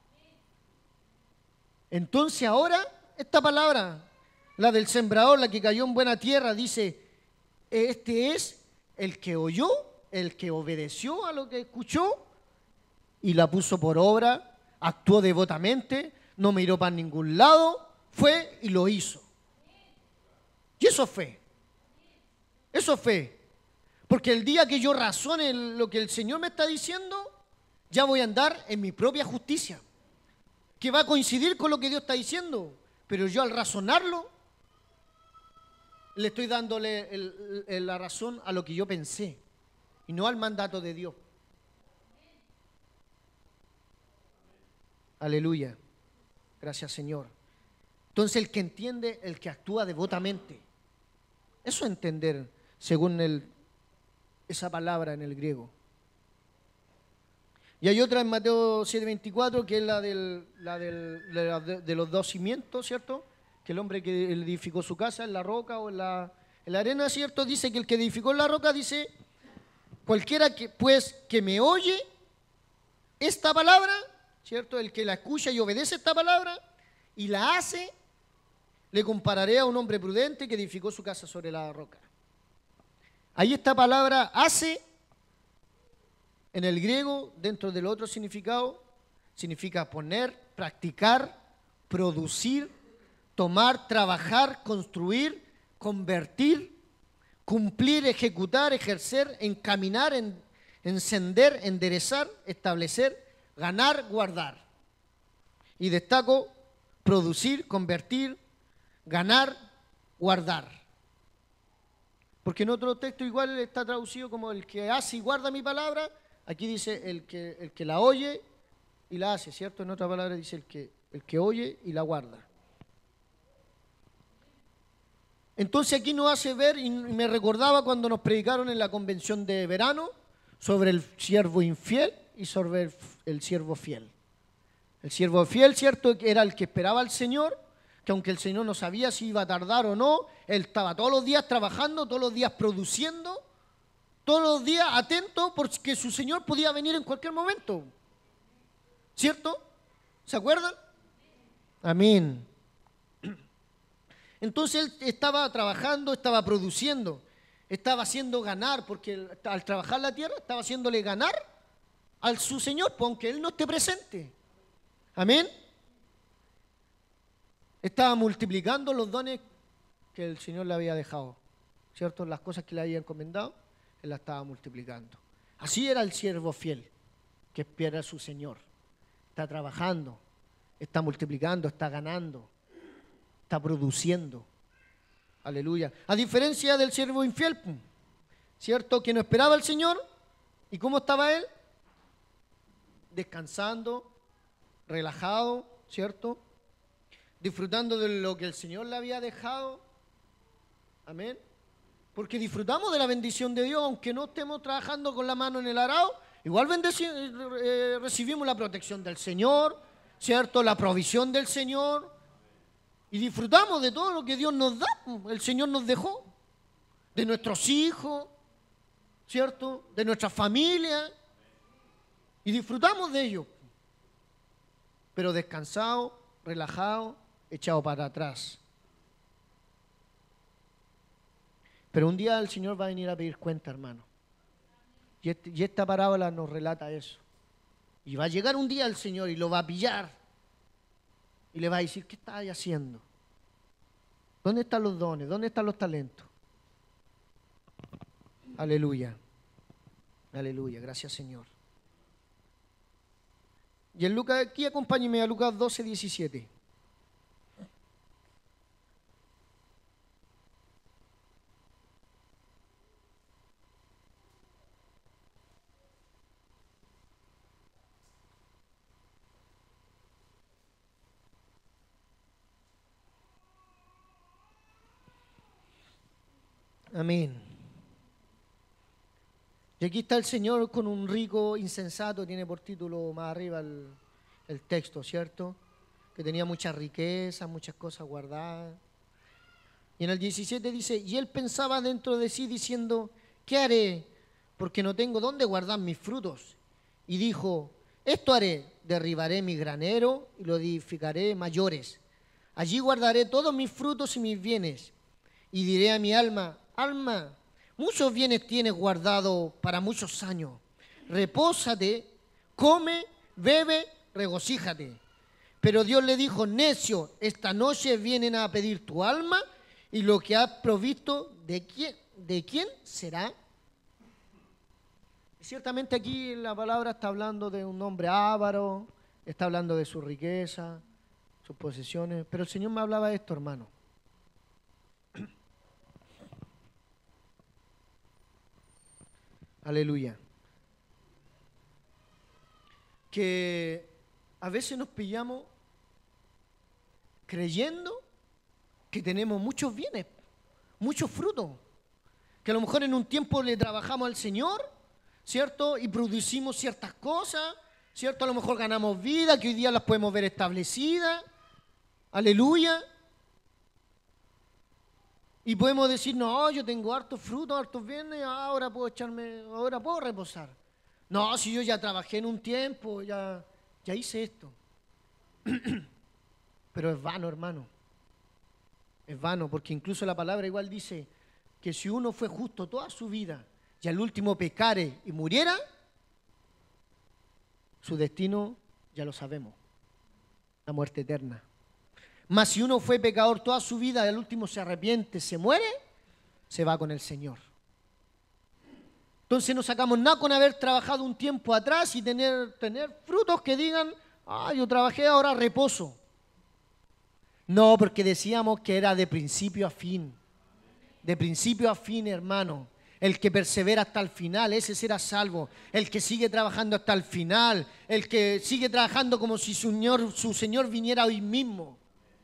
Entonces ahora, esta palabra, la del sembrador, la que cayó en buena tierra, dice, este es el que oyó, el que obedeció a lo que escuchó y la puso por obra, actuó devotamente, no miró para ningún lado, fue y lo hizo. Y eso es fe. Eso es fe. Porque el día que yo razone lo que el Señor me está diciendo, ya voy a andar en mi propia justicia, que va a coincidir con lo que Dios está diciendo. Pero yo al razonarlo, le estoy dándole la razón a lo que yo pensé y no al mandato de Dios. Aleluya. Gracias, Señor. Entonces el que entiende, el que actúa devotamente. Eso es entender según esa palabra en el griego. Y hay otra en Mateo 7:24 que es la de los dos cimientos, ¿cierto? Que el hombre que edificó su casa en la roca o en la arena, ¿cierto? Dice que el que edificó en la roca, dice, cualquiera que me oye esta palabra, ¿cierto? El que la escucha y obedece esta palabra y la hace, le compararé a un hombre prudente que edificó su casa sobre la roca. Ahí esta palabra hace, en el griego, dentro del otro significado, significa poner, practicar, producir, tomar, trabajar, construir, convertir, cumplir, ejecutar, ejercer, encaminar, encender, enderezar, establecer, ganar, guardar. Y destaco producir, convertir, ganar, guardar. Porque en otro texto igual está traducido como el que hace y guarda mi palabra. Aquí dice el que la oye y la hace, ¿cierto? En otra palabra dice el que oye y la guarda. Entonces aquí nos hace ver, y me recordaba cuando nos predicaron en la convención de verano, sobre el siervo infiel y sobre el siervo fiel. El siervo fiel, ¿cierto? Era el que esperaba al Señor, que aunque el Señor no sabía si iba a tardar o no, él estaba todos los días trabajando, todos los días produciendo, todos los días atento porque su Señor podía venir en cualquier momento. ¿Cierto? ¿Se acuerdan? Amén. Entonces él estaba trabajando, estaba produciendo, estaba haciendo ganar, porque al trabajar la tierra estaba haciéndole ganar a su Señor, aunque él no esté presente. Amén. Estaba multiplicando los dones que el Señor le había dejado, ¿cierto? Las cosas que le había encomendado, Él las estaba multiplicando. Así era el siervo fiel, que espera a su Señor. Está trabajando, está multiplicando, está ganando, está produciendo. Aleluya. A diferencia del siervo infiel, ¿cierto? Que no esperaba al Señor. ¿Y cómo estaba él? Descansando, relajado, ¿cierto? Disfrutando de lo que el Señor le había dejado. Amén. Porque disfrutamos de la bendición de Dios, aunque no estemos trabajando con la mano en el arado, igual recibimos la protección del Señor, ¿cierto? La provisión del Señor. Y disfrutamos de todo lo que Dios nos da, el Señor nos dejó, de nuestros hijos, ¿cierto? De nuestra familia. Y disfrutamos de ello. Pero descansado, relajado, echado para atrás. Pero un día el Señor va a venir a pedir cuenta, hermano. Y esta parábola nos relata eso. Y va a llegar un día el Señor y lo va a pillar. Y le va a decir, ¿qué estás haciendo? ¿Dónde están los dones? ¿Dónde están los talentos? Aleluya. Aleluya. Gracias, Señor. Y en Lucas, aquí acompáñeme a Lucas 12, 17. Amén. Y aquí está el Señor con un rico insensato, tiene por título más arriba el texto, ¿cierto? Que tenía mucha riqueza, muchas cosas guardadas. Y en el 17 dice, y él pensaba dentro de sí diciendo, ¿qué haré? Porque no tengo dónde guardar mis frutos. Y dijo, esto haré, derribaré mi granero y lo edificaré mayores. Allí guardaré todos mis frutos y mis bienes. Y diré a mi alma, alma, muchos bienes tienes guardado para muchos años. Repósate, come, bebe, regocíjate. Pero Dios le dijo, necio, esta noche vienen a pedir tu alma y lo que has provisto, ¿de quién será? Ciertamente aquí la palabra está hablando de un hombre avaro, está hablando de su riqueza, sus posesiones, pero el Señor me hablaba de esto, hermano. Aleluya. Que a veces nos pillamos creyendo que tenemos muchos bienes, muchos frutos, que a lo mejor en un tiempo le trabajamos al Señor, ¿cierto? Y producimos ciertas cosas, ¿cierto? A lo mejor ganamos vida, que hoy día las podemos ver establecidas. Aleluya. Y podemos decir, no, yo tengo hartos frutos, hartos bienes, ahora puedo reposar. No, si yo ya trabajé en un tiempo, ya hice esto. Pero es vano, hermano. Es vano, porque incluso la palabra igual dice que si uno fue justo toda su vida y al último pecare y muriera, su destino ya lo sabemos, la muerte eterna. Mas si uno fue pecador toda su vida y al último se arrepiente, se muere, se va con el Señor. Entonces no sacamos nada con haber trabajado un tiempo atrás y tener frutos que digan, yo trabajé, ahora reposo. No, porque decíamos que era de principio a fin. De principio a fin, hermano. El que persevera hasta el final, ese será salvo. El que sigue trabajando hasta el final. El que sigue trabajando como si su Señor viniera hoy mismo.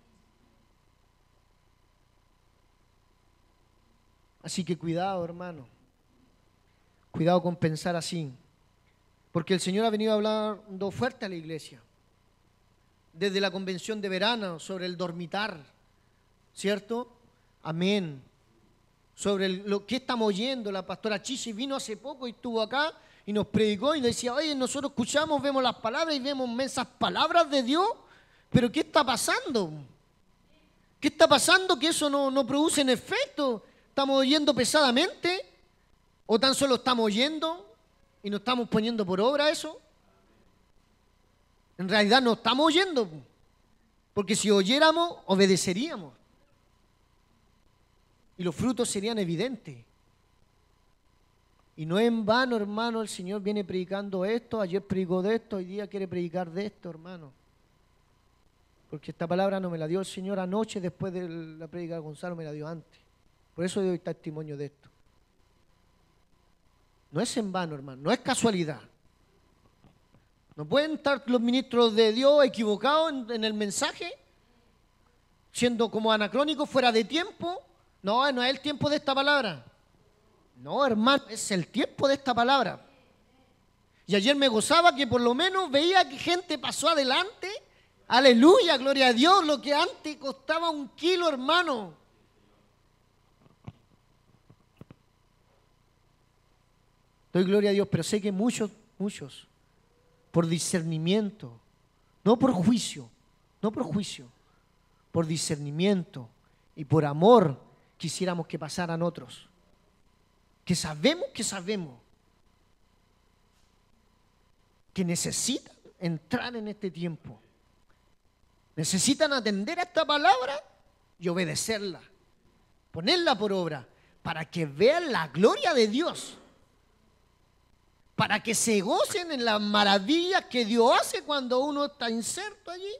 Así que cuidado, hermano. Cuidado con pensar así. Porque el Señor ha venido hablando fuerte a la iglesia. Desde la convención de verano sobre el dormitar. ¿Cierto? Amén. Sobre lo que estamos oyendo. La pastora Chichi vino hace poco y estuvo acá y nos predicó y decía, oye, nosotros escuchamos, vemos las palabras y vemos esas palabras de Dios. Pero ¿qué está pasando? ¿Qué está pasando que eso no produce en efecto? ¿Estamos oyendo pesadamente? ¿O tan solo estamos oyendo y no estamos poniendo por obra eso? En realidad no estamos oyendo. Porque si oyéramos, obedeceríamos. Y los frutos serían evidentes. Y no es en vano, hermano, el Señor viene predicando esto, ayer predicó de esto, hoy día quiere predicar de esto, hermano. Porque esta palabra no me la dio el Señor anoche, después de la prédica de Gonzalo, me la dio antes. Por eso doy testimonio de esto. No es en vano, hermano, no es casualidad. No pueden estar los ministros de Dios equivocados en el mensaje, siendo como anacrónicos, fuera de tiempo. No, no es el tiempo de esta palabra. No, hermano, es el tiempo de esta palabra. Y ayer me gozaba que por lo menos veía que gente pasó adelante. Aleluya, gloria a Dios, lo que antes costaba 1 kilo, hermano. Doy gloria a Dios, pero sé que muchos, por discernimiento, no por juicio, por discernimiento y por amor, quisiéramos que pasaran otros. Que sabemos, que necesitan entrar en este tiempo. Necesitan atender a esta palabra y obedecerla, ponerla por obra, para que vean la gloria de Dios, para que se gocen en las maravillas que Dios hace cuando uno está inserto allí.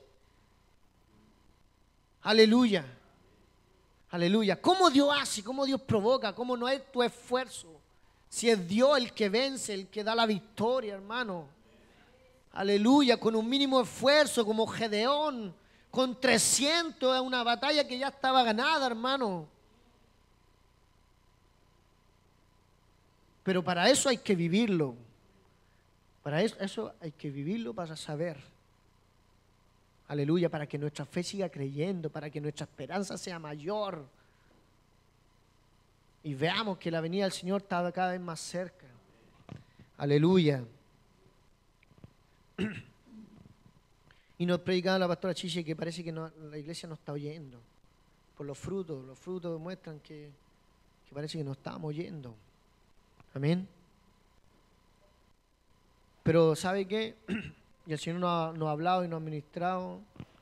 Aleluya. Aleluya. ¿Cómo Dios hace? ¿Cómo Dios provoca? ¿Cómo no es tu esfuerzo? Si es Dios el que vence, el que da la victoria, hermano. Aleluya. Con un mínimo esfuerzo, como Gedeón, con 300, una batalla que ya estaba ganada, hermano. Pero para eso hay que vivirlo. Para eso hay que vivirlo para saber. Aleluya, para que nuestra fe siga creyendo, para que nuestra esperanza sea mayor. Y veamos que la venida del Señor está cada vez más cerca. Aleluya. Y nos predicaba la pastora Chiche que parece que la iglesia no está oyendo. Por los frutos demuestran que parece que no estamos oyendo. Amén. Pero ¿sabe qué? Y el Señor nos ha hablado y nos ha ministrado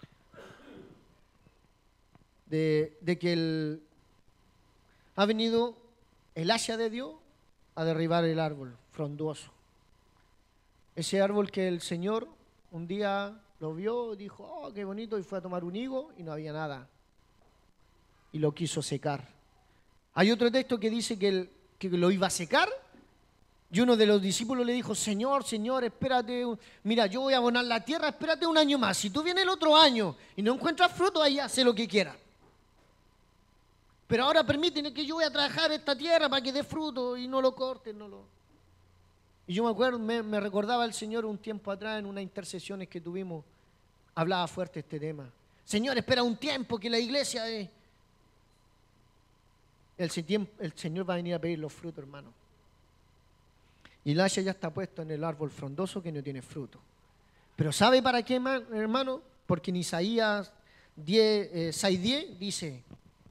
de que ha venido el hacha de Dios a derribar el árbol frondoso. Ese árbol que el Señor un día lo vio, dijo, oh, qué bonito, y fue a tomar un higo y no había nada. Y lo quiso secar. Hay otro texto que dice que lo iba a secar. Y uno de los discípulos le dijo, Señor, espérate, mira, yo voy a abonar la tierra, espérate 1 año más. Si tú vienes el otro año y no encuentras fruto, ahí hace lo que quieras. Pero ahora permíteme que yo voy a trabajar esta tierra para que dé fruto y no lo corten, Y yo me acuerdo, me recordaba el Señor un tiempo atrás en unas intercesiones que tuvimos, hablaba fuerte este tema. Señor, espera un tiempo que la iglesia... El Señor va a venir a pedir los frutos, hermano. Y el hacha ya está puesto en el árbol frondoso que no tiene fruto. Pero ¿sabe para qué, hermano? Porque en Isaías 6:10 dice,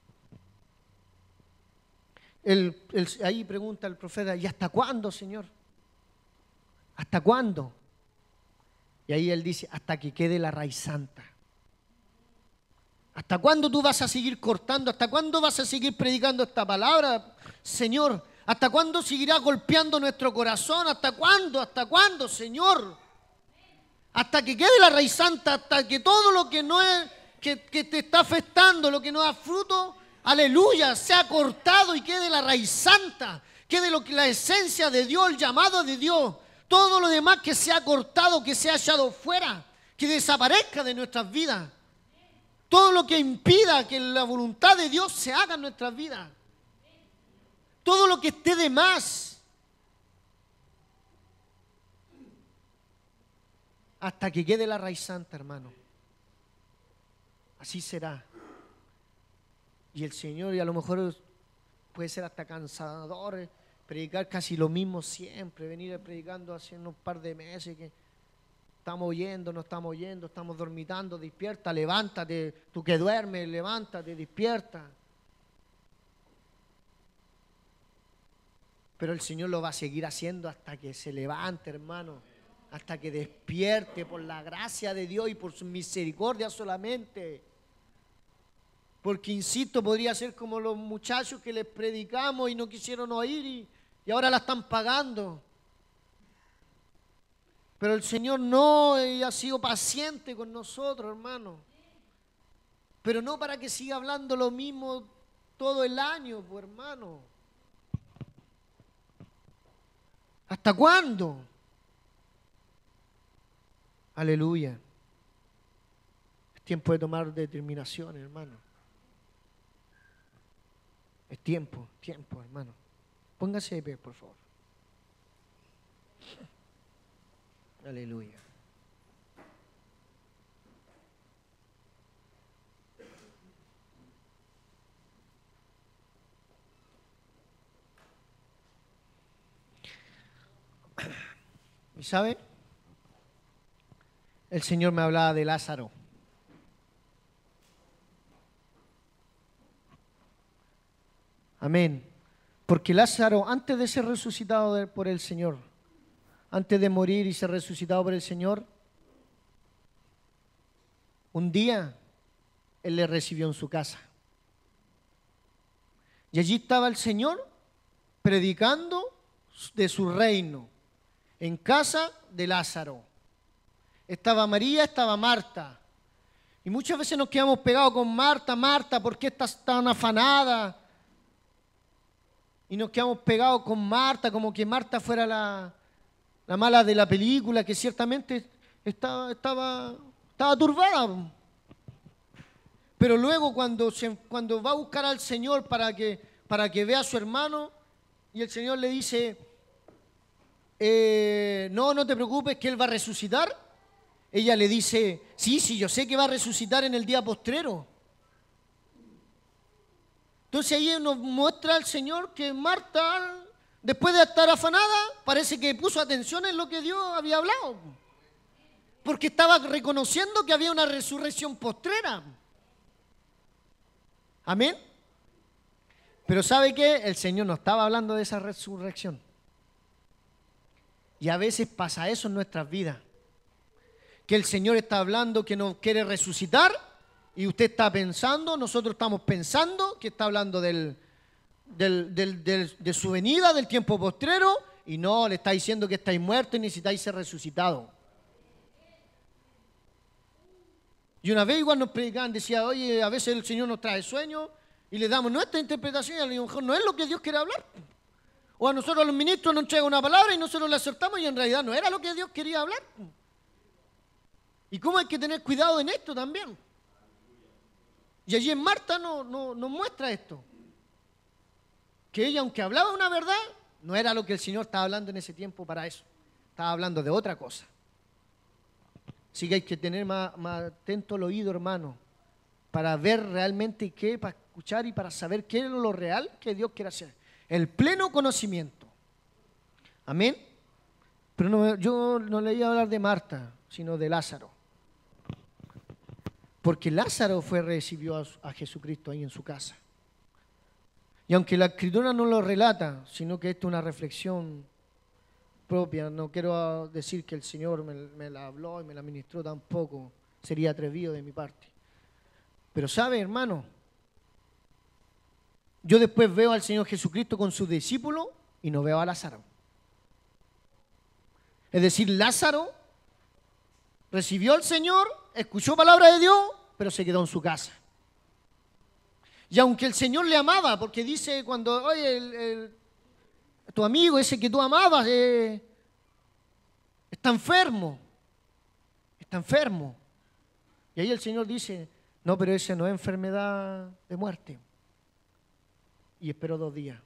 ahí pregunta el profeta, ¿y hasta cuándo, Señor? ¿Hasta cuándo? Y ahí él dice, hasta que quede la raíz santa. ¿Hasta cuándo tú vas a seguir cortando? ¿Hasta cuándo vas a seguir predicando esta palabra, Señor? ¿Hasta cuándo seguirá golpeando nuestro corazón? ¿Hasta cuándo? ¿Hasta cuándo, Señor? Hasta que quede la raíz santa, hasta que todo lo que no es, que te está afectando, lo que no da fruto, aleluya, sea cortado y quede la raíz santa, quede la esencia de Dios, el llamado de Dios. Todo lo demás que sea cortado, que sea echado fuera, que desaparezca de nuestras vidas. Todo lo que impida que la voluntad de Dios se haga en nuestras vidas. Todo lo que esté de más. Hasta que quede la raíz santa, hermano. Así será. Y el Señor, y a lo mejor puede ser hasta cansador, predicar casi lo mismo siempre, venir predicando hace unos par de meses que estamos oyendo, no estamos oyendo, estamos dormitando, despierta, levántate, tú que duermes, levántate, despierta. Pero el Señor lo va a seguir haciendo hasta que se levante, hermano. hasta que despierte por la gracia de Dios y por su misericordia solamente. Porque, insisto, podría ser como los muchachos que les predicamos y no quisieron oír y ahora la están pagando. Pero el Señor no, y ha sido paciente con nosotros, hermano. Pero no para que siga hablando lo mismo todo el año, pues, hermano. ¿Hasta cuándo? Aleluya. Es tiempo de tomar determinaciones, hermano. Es tiempo, hermano. Póngase de pie, por favor. Aleluya. ¿Y sabe? El Señor me hablaba de Lázaro. Amén. Porque Lázaro, antes de ser resucitado por el Señor, antes de morir y ser resucitado por el Señor, un día Él le recibió en su casa. Y allí estaba el Señor predicando de su reino, en casa de Lázaro. Estaba María, estaba Marta. Y muchas veces nos quedamos pegados con Marta, Marta, ¿por qué estás tan afanada? Y nos quedamos pegados con Marta, como que Marta fuera la mala de la película, que ciertamente estaba turbada. Pero luego cuando va a buscar al Señor para que vea a su hermano, y el Señor le dice, no te preocupes que Él va a resucitar. Ella le dice, sí, yo sé que va a resucitar en el día postrero. Entonces ahí nos muestra al Señor que Marta, después de estar afanada, parece que puso atención en lo que Dios había hablado. Porque estaba reconociendo que había una resurrección postrera. Amén. Pero ¿sabe qué? El Señor no estaba hablando de esa resurrección. Y a veces pasa eso en nuestras vidas. Que el Señor está hablando que nos quiere resucitar y usted está pensando, nosotros estamos pensando que está hablando de su venida, del tiempo postrero, y no, le está diciendo que estáis muertos y necesitáis ser resucitados. Y una vez igual nos predicaban, decía, oye, a veces el Señor nos trae sueños y le damos nuestra interpretación y a lo mejor no es lo que Dios quiere hablar. O a nosotros los ministros nos entregan una palabra y nosotros la acertamos y en realidad no era lo que Dios quería hablar. ¿Y cómo hay que tener cuidado en esto también? Y allí en Marta nos muestra esto. Que ella, aunque hablaba una verdad, no era lo que el Señor estaba hablando en ese tiempo para eso. Estaba hablando de otra cosa. Así que hay que tener más atento el oído, hermano, para ver realmente qué, para escuchar y para saber qué es lo real que Dios quiere hacer. El pleno conocimiento. Amén. Pero yo no le iba a hablar de Marta, sino de Lázaro. Porque Lázaro recibió a Jesucristo ahí en su casa. Y aunque la Escritura no lo relata, sino que esto es una reflexión propia, no quiero decir que el Señor me la habló y me la ministró tampoco, sería atrevido de mi parte. Pero ¿sabe, hermano? Yo después veo al Señor Jesucristo con sus discípulos y no veo a Lázaro. Es decir, Lázaro recibió al Señor, escuchó palabra de Dios, pero se quedó en su casa. Y aunque el Señor le amaba, porque dice cuando, oye, tu amigo ese que tú amabas está enfermo. Y ahí el Señor dice, no, pero esa no es enfermedad de muerte. Y esperó 2 días.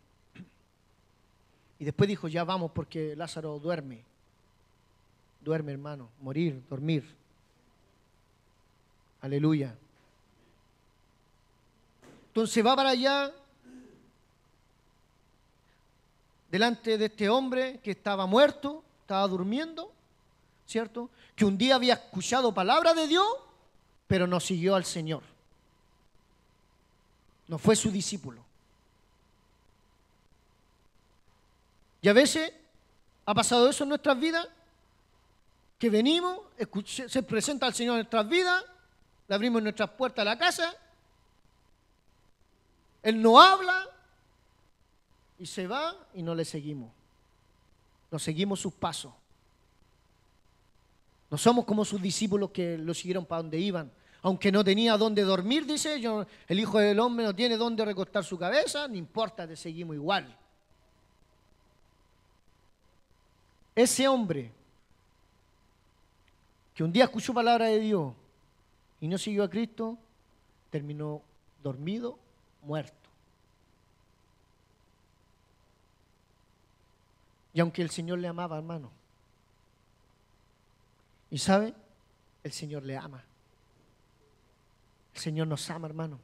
Y después dijo, ya vamos porque Lázaro duerme. Duerme, hermano, morir, dormir. Aleluya. Entonces va para allá, delante de este hombre que estaba muerto, estaba durmiendo, ¿cierto? Que un día había escuchado palabra de Dios, pero no siguió al Señor. No fue su discípulo. Y a veces ha pasado eso en nuestras vidas, que venimos, se presenta al Señor en nuestras vidas, le abrimos nuestras puertas a la casa, Él no habla y se va y no le seguimos. No seguimos sus pasos. No somos como sus discípulos que lo siguieron para donde iban. Aunque no tenía dónde dormir, dice, el Hijo del Hombre no tiene dónde recostar su cabeza, no importa, te seguimos igual. Ese hombre que un día escuchó palabra de Dios y no siguió a Cristo, terminó dormido, muerto. Y aunque el Señor le amaba, hermano, y sabe, el Señor le ama. El Señor nos ama, hermano.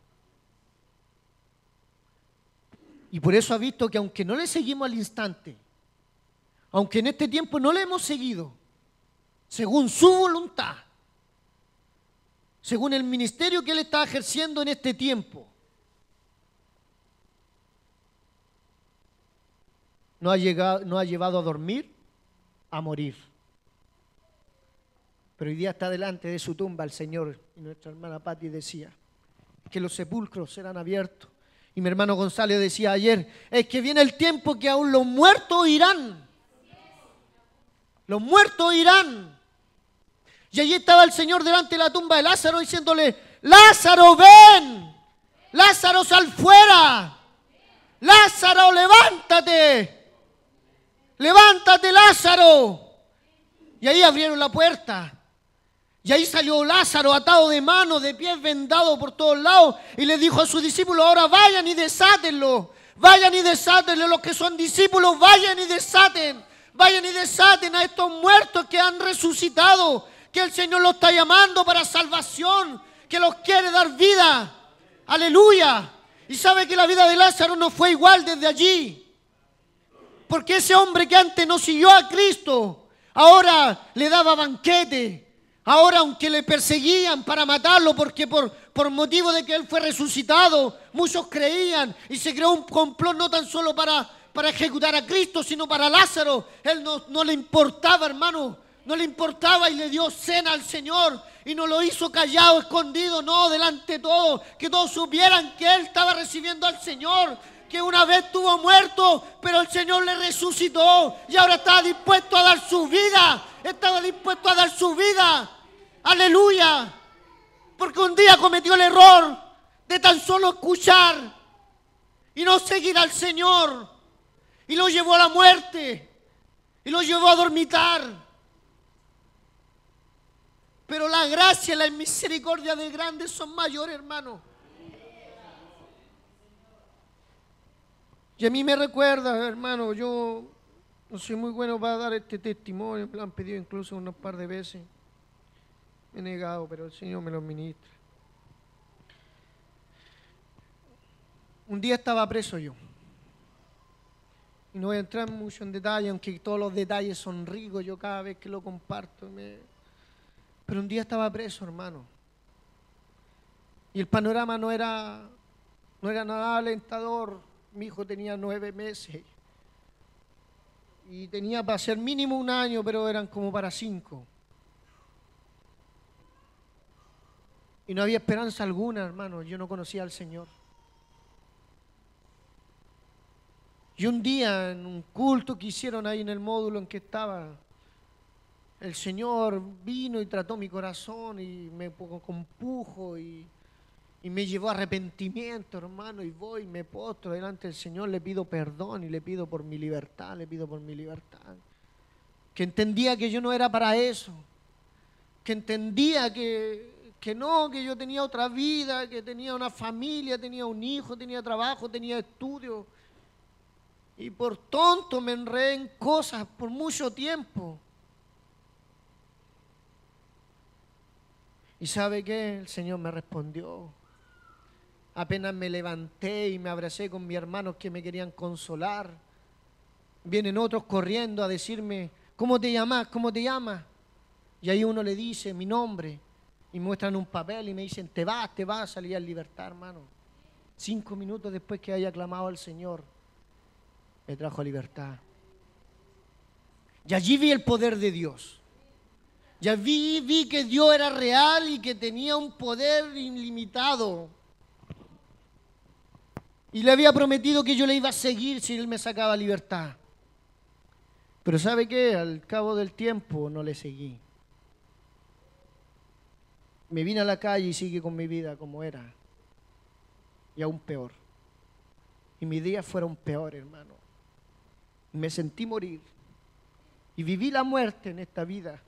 Y por eso ha visto que aunque no le seguimos al instante, aunque en este tiempo no le hemos seguido, según su voluntad, según el ministerio que Él está ejerciendo en este tiempo, no ha llevado a dormir, a morir. Pero hoy día está delante de su tumba el Señor, y nuestra hermana Patti decía que los sepulcros serán abiertos. Y mi hermano Gonzalo decía ayer, es que viene el tiempo que aún los muertos irán. Los muertos irán. Y allí estaba el Señor delante de la tumba de Lázaro diciéndole, Lázaro, ven. Lázaro, sal fuera. Lázaro, levántate. Levántate, Lázaro. Y ahí abrieron la puerta. Y ahí salió Lázaro atado de manos, de pies, vendado por todos lados. Y le dijo a sus discípulos, ahora vayan y desátenlo. Vayan y desátenlo. Los que son discípulos, vayan y desaten. Vayan y desaten a estos muertos que han resucitado. Que el Señor los está llamando para salvación. Que los quiere dar vida. Aleluya. Y sabe que la vida de Lázaro no fue igual desde allí. Porque ese hombre que antes no siguió a Cristo, ahora le daba banquete. Ahora, aunque le perseguían para matarlo, porque por motivo de que Él fue resucitado, muchos creían y se creó un complot no tan solo para ejecutar a Cristo, sino para Lázaro. Él no le importaba, hermano, no le importaba y le dio cena al Señor y no lo hizo callado, escondido, no, delante de todos, que todos supieran que Él estaba recibiendo al Señor, que una vez estuvo muerto, pero el Señor le resucitó y ahora estaba dispuesto a dar su vida. Estaba dispuesto a dar su vida. Aleluya. Porque un día cometió el error de tan solo escuchar y no seguir al Señor. Y lo llevó a la muerte. Y lo llevó a dormitar. Pero la gracia y la misericordia de grandes son mayores, hermano. Y a mí me recuerda, hermano, yo no soy muy bueno para dar este testimonio, me lo han pedido incluso unos par de veces. Me he negado, pero el Señor me lo ministra. Un día estaba preso yo. Y no voy a entrar mucho en detalle, aunque todos los detalles son ricos, yo cada vez que lo comparto. Pero un día estaba preso, hermano. Y el panorama no era nada alentador. Mi hijo tenía 9 meses. Y tenía para ser mínimo 1 año, pero eran como para 5. Y no había esperanza alguna, hermano. Yo no conocía al Señor. Y un día, en un culto que hicieron ahí en el módulo en que estaba, el Señor vino y trató mi corazón y me compujo y me llevó a arrepentimiento, hermano. Y voy, me postro delante del Señor, le pido perdón y le pido por mi libertad, le pido por mi libertad. Que entendía que yo no era para eso. Que entendía que no, que yo tenía otra vida, que tenía una familia, tenía un hijo, tenía trabajo, tenía estudio. Y por tonto me enredé en cosas por mucho tiempo. ¿Y sabe qué? El Señor me respondió. Apenas me levanté y me abracé con mis hermanos que me querían consolar. Vienen otros corriendo a decirme, ¿cómo te llamas? ¿Cómo te llamas? Y ahí uno le dice mi nombre. Y muestran un papel y me dicen, te vas, salí en libertad, hermano. 5 minutos después que haya clamado al Señor, me trajo libertad. Y allí vi el poder de Dios. Ya vi que Dios era real y que tenía un poder ilimitado. Y le había prometido que yo le iba a seguir si Él me sacaba libertad. Pero ¿sabe qué? Al cabo del tiempo no le seguí. Me vine a la calle y sigue con mi vida como era. Y aún peor. Y mis días fueron peor, hermano. Me sentí morir. Y viví la muerte en esta vida.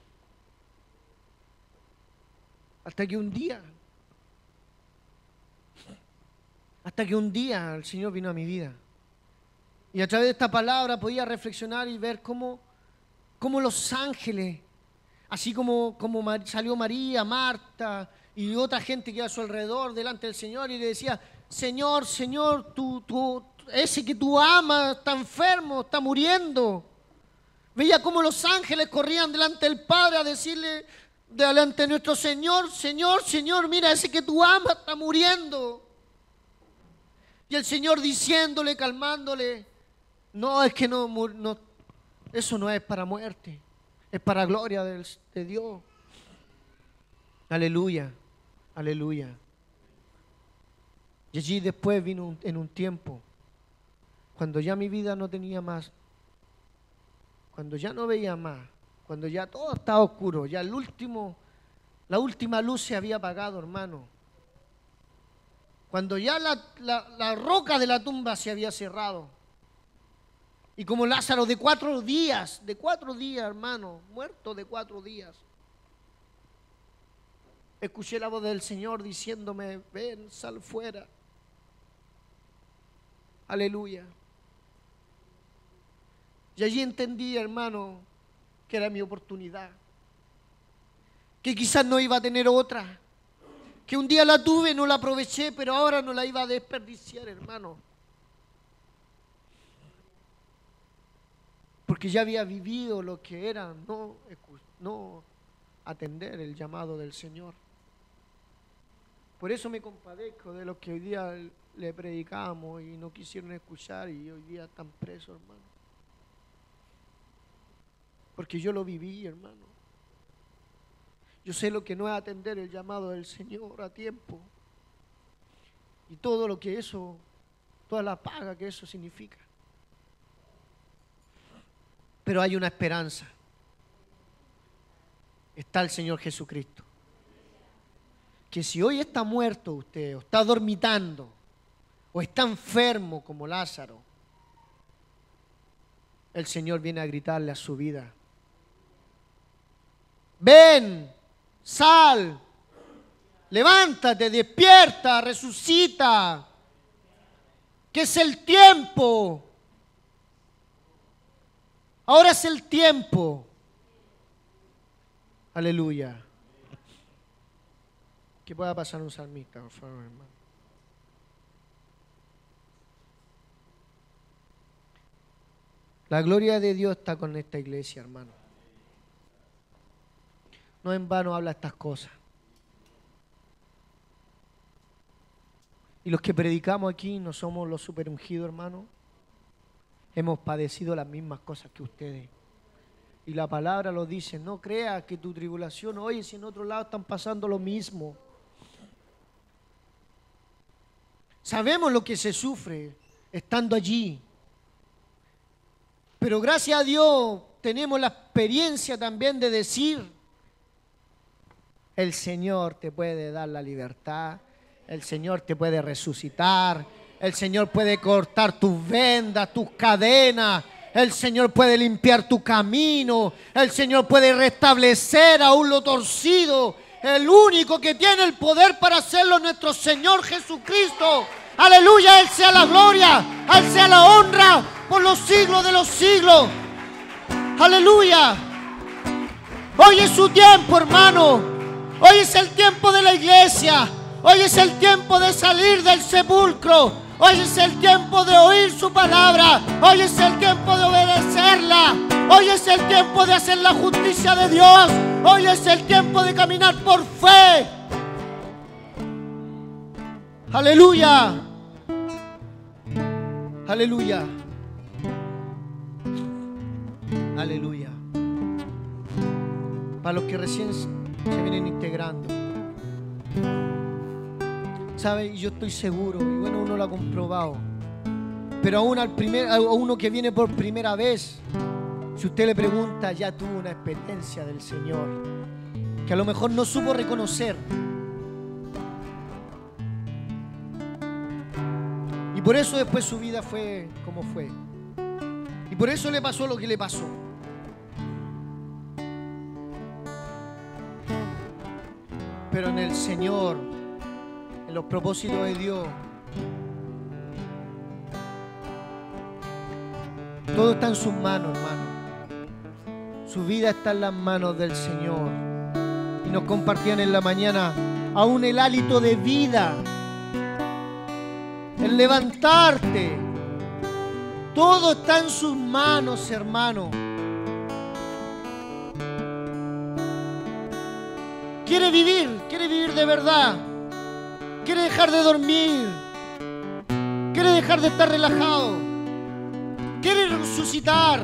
Hasta que un día el Señor vino a mi vida. Y a través de esta palabra podía reflexionar y ver cómo los ángeles, así como salió María, Marta y otra gente que iba a su alrededor delante del Señor y le decía, Señor, Señor, ese que tú amas está enfermo, está muriendo. Veía cómo los ángeles corrían delante del Padre a decirle, delante de nuestro Señor, Señor, Señor, mira, ese que tú amas está muriendo. Y el Señor diciéndole, calmándole, no, es que no, eso no es para muerte, es para gloria de Dios. Aleluya, aleluya. Y allí después vino en un tiempo, cuando ya mi vida no tenía más, cuando ya no veía más, cuando ya todo estaba oscuro, ya la última luz se había apagado, hermano. Cuando ya la roca de la tumba se había cerrado. Y como Lázaro de 4 días, hermano, muerto de 4 días. Escuché la voz del Señor diciéndome, ven, sal fuera. Aleluya. Y allí entendí, hermano, que era mi oportunidad. Que quizás no iba a tener otra. Que un día la tuve, no la aproveché, pero ahora no la iba a desperdiciar, hermano. Porque ya había vivido lo que era no atender el llamado del Señor. Por eso me compadezco de los que hoy día le predicamos y no quisieron escuchar y hoy día están presos, hermano. Porque yo lo viví, hermano. Yo sé lo que no es atender el llamado del Señor a tiempo. Y todo lo que eso, toda la paga que eso significa. Pero hay una esperanza. Está el Señor Jesucristo. Que si hoy está muerto usted, o está dormitando, o está enfermo como Lázaro, el Señor viene a gritarle a su vida. Ven, sal, levántate, despierta, resucita, que es el tiempo. Ahora es el tiempo. Aleluya. Que pueda pasar un salmista, por favor, hermano. La gloria de Dios está con esta iglesia, hermano. No en vano habla estas cosas. Y los que predicamos aquí no somos los super ungidos, hermano. Hemos padecido las mismas cosas que ustedes. Y la palabra lo dice, no creas que tu tribulación, oye, si en otro lado están pasando lo mismo. Sabemos lo que se sufre estando allí. Pero gracias a Dios tenemos la experiencia también de decir, el Señor te puede dar la libertad, el Señor te puede resucitar, el Señor puede cortar tus vendas, tus cadenas, el Señor puede limpiar tu camino, el Señor puede restablecer aún lo torcido. El único que tiene el poder para hacerlo es nuestro Señor Jesucristo. Aleluya, Él sea la gloria, a Él sea la honra por los siglos de los siglos. Aleluya. Hoy es su tiempo, hermano. Hoy es el tiempo de la iglesia. Hoy es el tiempo de salir del sepulcro. Hoy es el tiempo de oír su palabra. Hoy es el tiempo de obedecerla. Hoy es el tiempo de hacer la justicia de Dios. Hoy es el tiempo de caminar por fe. Aleluya. Aleluya. Aleluya. para los que recién se vienen integrando. ¿Sabe? Y yo estoy seguro, y bueno, uno lo ha comprobado, pero aún a uno que viene por primera vez, si usted le pregunta, ya tuvo una experiencia del Señor, que a lo mejor no supo reconocer. Y por eso después su vida fue como fue. Y por eso le pasó lo que le pasó. Pero en el Señor, en los propósitos de Dios, todo está en sus manos, hermano. Su vida está en las manos del Señor. Y nos compartían en la mañana aún el hálito de vida, el levantarte. Todo está en sus manos, hermano. Quiere vivir de verdad. Quiere dejar de dormir. Quiere dejar de estar relajado. Quiere resucitar.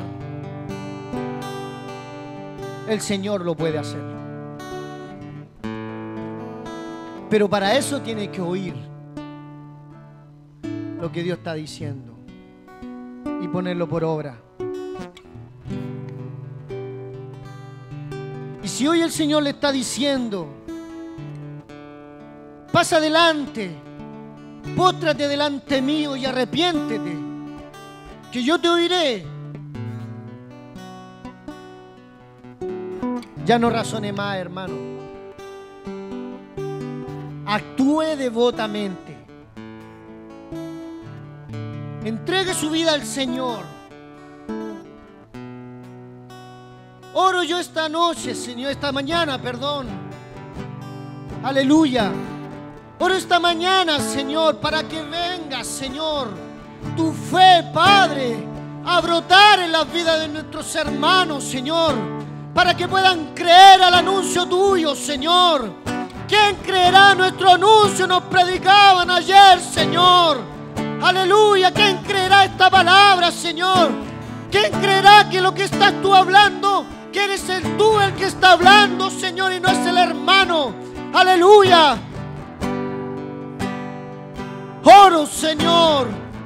El Señor lo puede hacer. Pero para eso tiene que oír lo que Dios está diciendo y ponerlo por obra. Y si hoy el Señor le está diciendo, pasa adelante, póstrate delante mío y arrepiéntete, que yo te oiré. Ya no razone más, hermano. Actúe devotamente. Entregue su vida al Señor. Oro yo esta noche, Señor, esta mañana, perdón. Aleluya. Oro esta mañana, Señor, para que venga, Señor, tu fe, Padre, a brotar en las vidas de nuestros hermanos, Señor, para que puedan creer al anuncio tuyo, Señor. ¿Quién creerá nuestro anuncio? Nos predicaban ayer, Señor. Aleluya. ¿Quién creerá esta palabra, Señor? ¿Quién creerá que lo que estás tú hablando, que eres tú el que está hablando, Señor, y no es el hermano? Aleluya. Oro, Señor,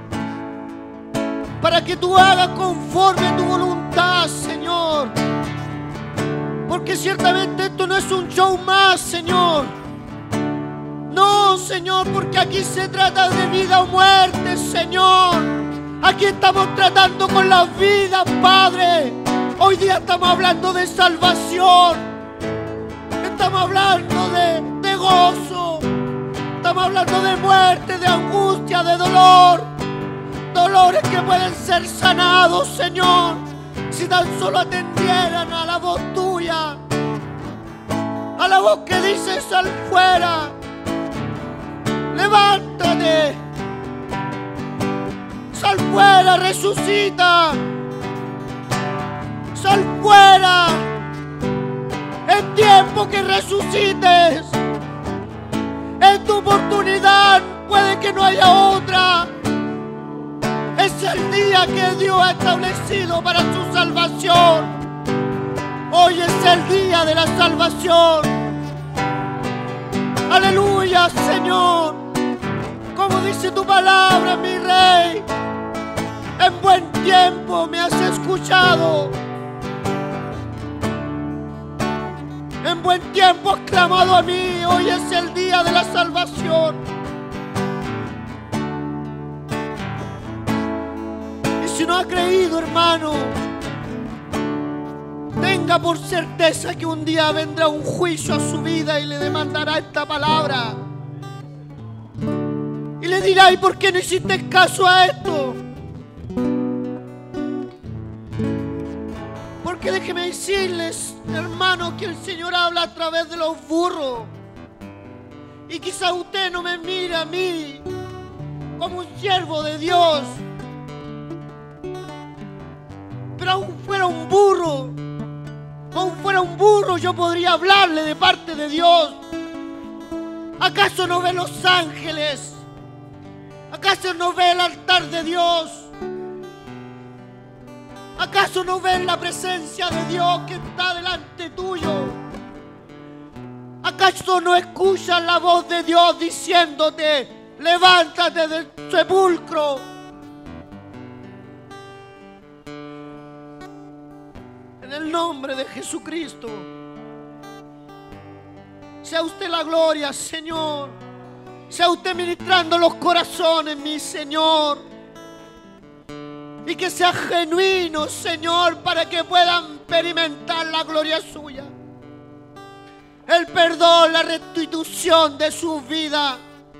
para que tú hagas conforme a tu voluntad, Señor. Porque ciertamente esto no es un show más, Señor. No, Señor, porque aquí se trata de vida o muerte, Señor. Aquí estamos tratando con las vidas, Padre. Hoy día estamos hablando de salvación. Estamos hablando de gozo. Estamos hablando de muerte, de angustia, de dolor. Dolores que pueden ser sanados, Señor, si tan solo atendieran a la voz tuya, a la voz que dice: sal fuera, levántate, sal fuera, resucita, sal fuera. Es tiempo que resucites. Es tu oportunidad, puede que no haya otra. Es el día que Dios ha establecido para su salvación. Hoy es el día de la salvación. Aleluya, Señor. Como dice tu palabra, mi Rey, en buen tiempo me has escuchado. En buen tiempo has clamado a mí. Hoy es el día de la salvación. Y si no ha creído, hermano, tenga por certeza que un día vendrá un juicio a su vida y le demandará esta palabra. Y le dirá: ¿y por qué no hiciste caso a esto? Porque déjeme decirles, hermano, que el Señor habla a través de los burros. Y quizá usted no me mira a mí como un siervo de Dios, pero aún fuera un burro, yo podría hablarle de parte de Dios. ¿Acaso no ve los ángeles? ¿Acaso no ve el altar de Dios? ¿Acaso no ves la presencia de Dios que está delante tuyo? ¿Acaso no escuchas la voz de Dios diciéndote, levántate del sepulcro? En el nombre de Jesucristo. Sea usted la gloria, Señor. Sea usted ministrando los corazones, mi Señor. Y que sea genuino, Señor, para que puedan experimentar la gloria suya. El perdón, la restitución de su vida.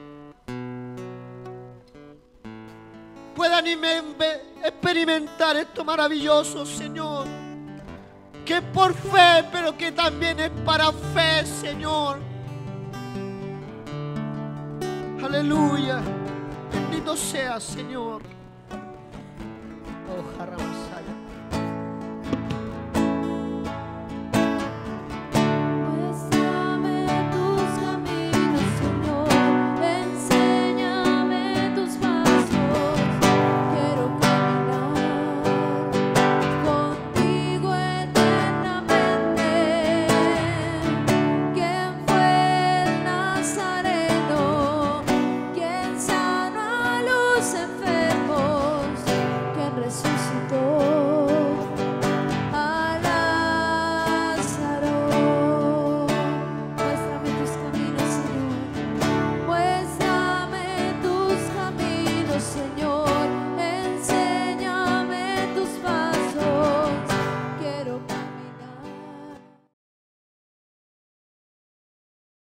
Puedan experimentar esto maravilloso, Señor. Que es por fe, pero que también es para fe, Señor. Aleluya. Bendito sea, Señor. Oh,